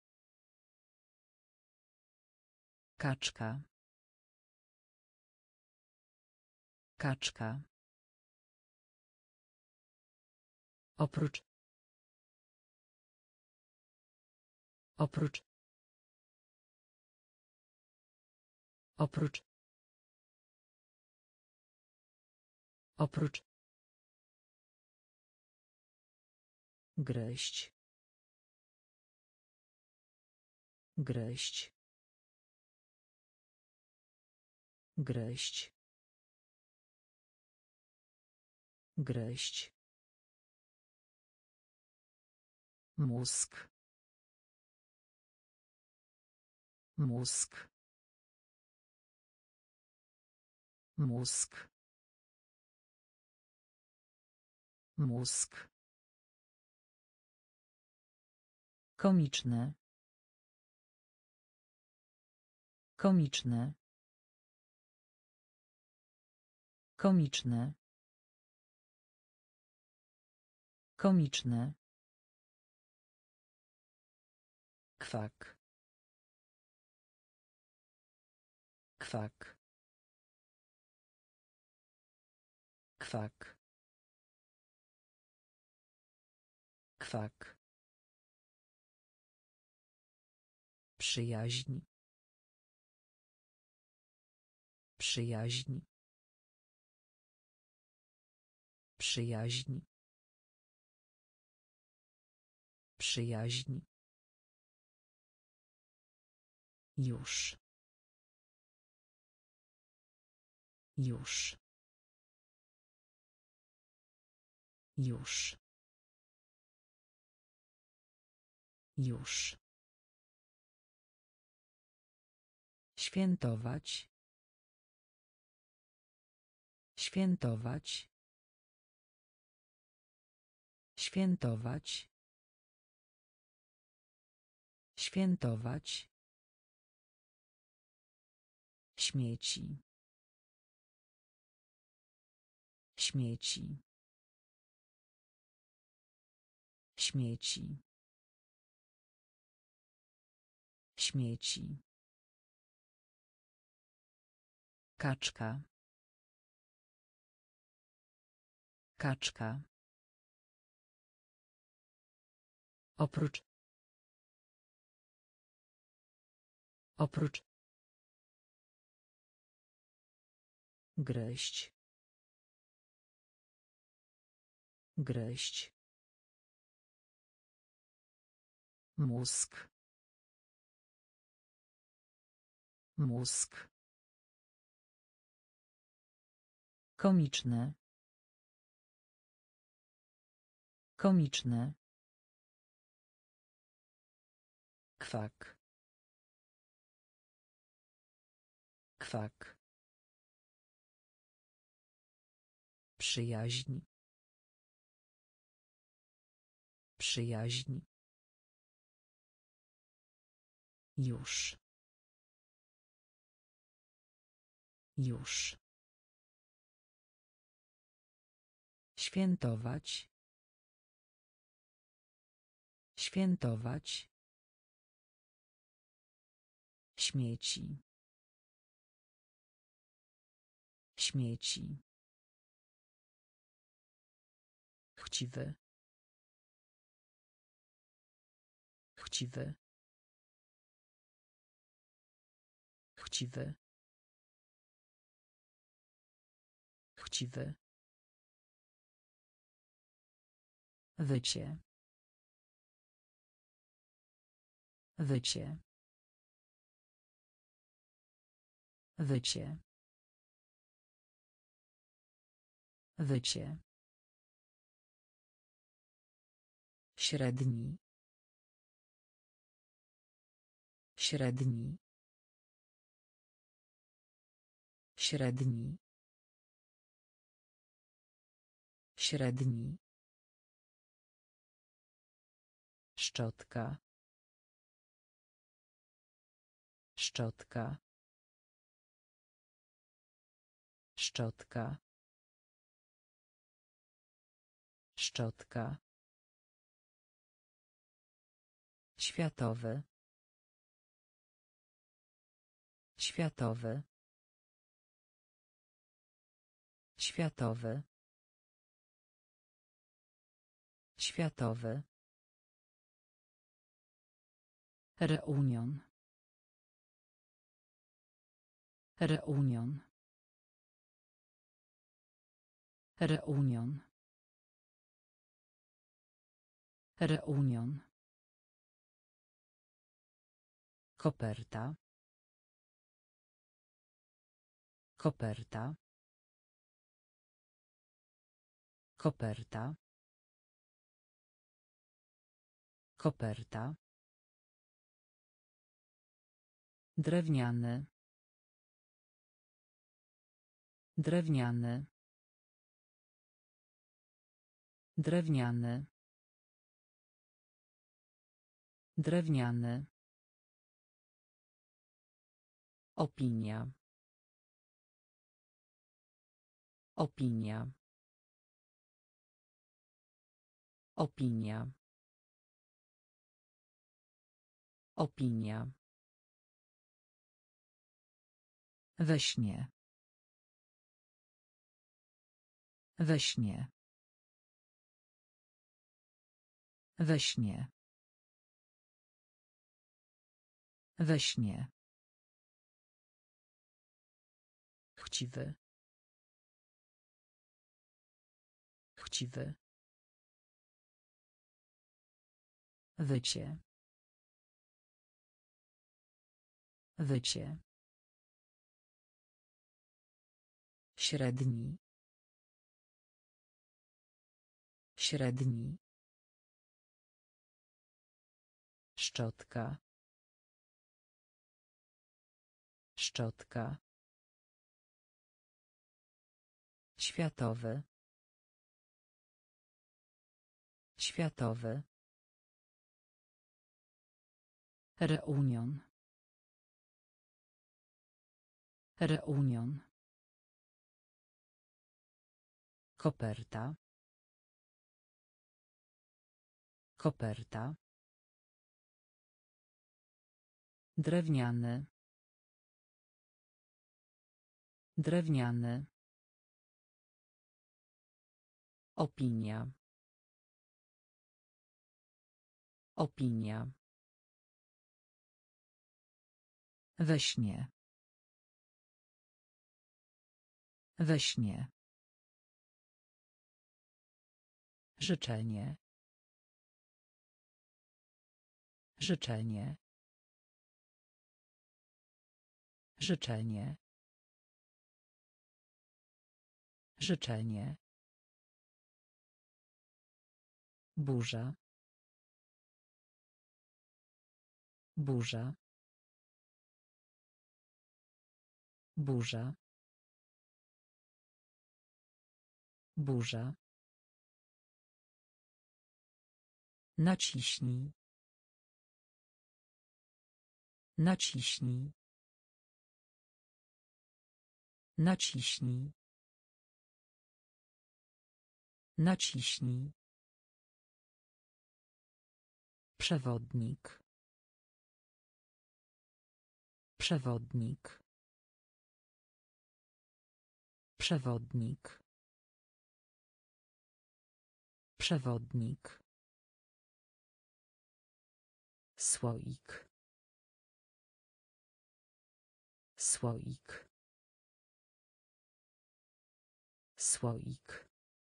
Kaczka. Kaczka. Oprócz. Oprócz. Oprócz. Oprócz. Gryźć. Gryźć. Gryźć. Gryźć. Mózg. Mózg. Mózg. Mózg. Komiczne. Komiczne. Komiczne. Komiczne. Kwak. Kwak. Kwak. Kwak. Przyjaźń. Przyjaźń. Przyjaźń. Przyjaźń. Już. Już. Już. Już. Świętować. Świętować. Świętować. Świętować. Śmieci. Śmieci. Śmieci. Śmieci. Kaczka. Kaczka. Oprócz. Oprócz. Gryźć. Gryźć. Mózg. Mózg. Komiczne. Komiczne. Kwak. Kwak. Przyjaźń. Przyjaźń. Już. Już. Świętować. Świętować. Śmieci. Śmieci. Chciwy. Chciwy. Chciwy. Chciwy. Wycie. Wycie. Wycie. Wycie. Średni. Średni. Średni. Średni. Szczotka. Szczotka. Szczotka. Szczotka. Światowy. Światowy. Światowy. Światowy. Reunion. Reunion. Reunion. Reunion. Koperta. Koperta. Koperta. Koperta. Drewniany. Drewniany. Drewniany. Drewniany. Opinia. Opinia. Opinia. Opinia. We śnie. We śnie. We śnie. We śnie. Chciwy. Chciwy. Wycie. Wycie. Średni. Średni. Szczotka. Szczotka. Światowy. Światowy. Reunion. Reunion. Koperta. Koperta. Drewniany. Drewniany. Opinia. Opinia. We śnie. We śnie. Życzenie. Życzenie. Życzenie. Życzenie. Burza. Burza. Burza. Burza. Naciśnij. Naciśnij. Naciśnij. Naciśnij. Przewodnik. Przewodnik. Przewodnik. Przewodnik. Słoik. Słoik. Słoik.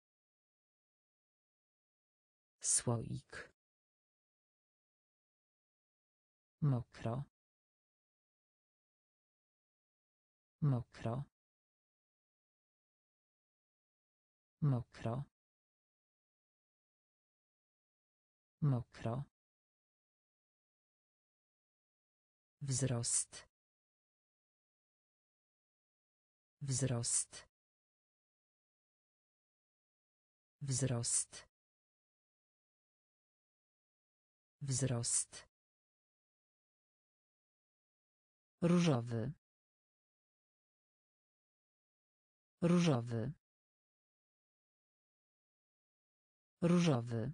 Słoik. Mokro. Mokro. Mokro. Mokro. Wzrost. Wzrost. Wzrost. Wzrost. Różowy. Różowy. Różowy.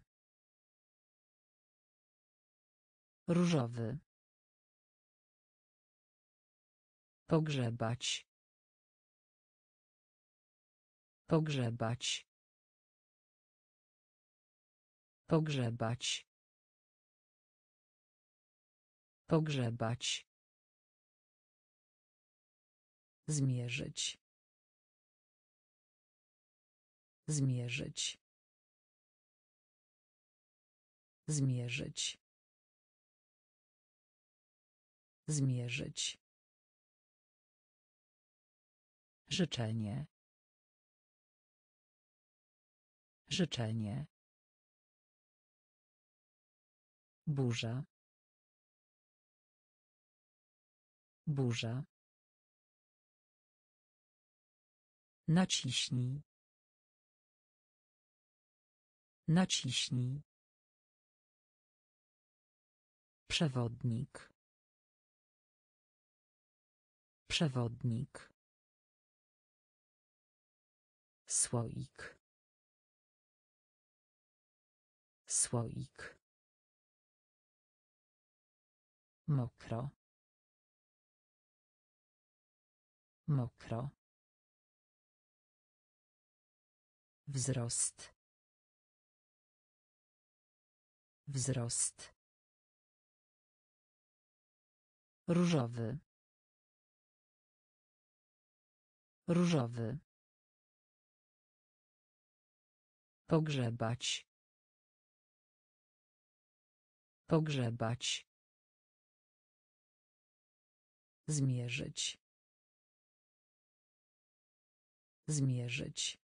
Różowy. Pogrzebać. Pogrzebać. Pogrzebać. Pogrzebać. Zmierzyć. Zmierzyć. Zmierzyć. Zmierzyć. Życzenie. Życzenie. Burza. Burza. Naciśnij. Naciśnij. Przewodnik. Przewodnik. Słoik. Słoik. Mokro. Mokro. Wzrost. Wzrost. Różowy. Różowy. Pogrzebać. Pogrzebać. Zmierzyć. Zmierzyć.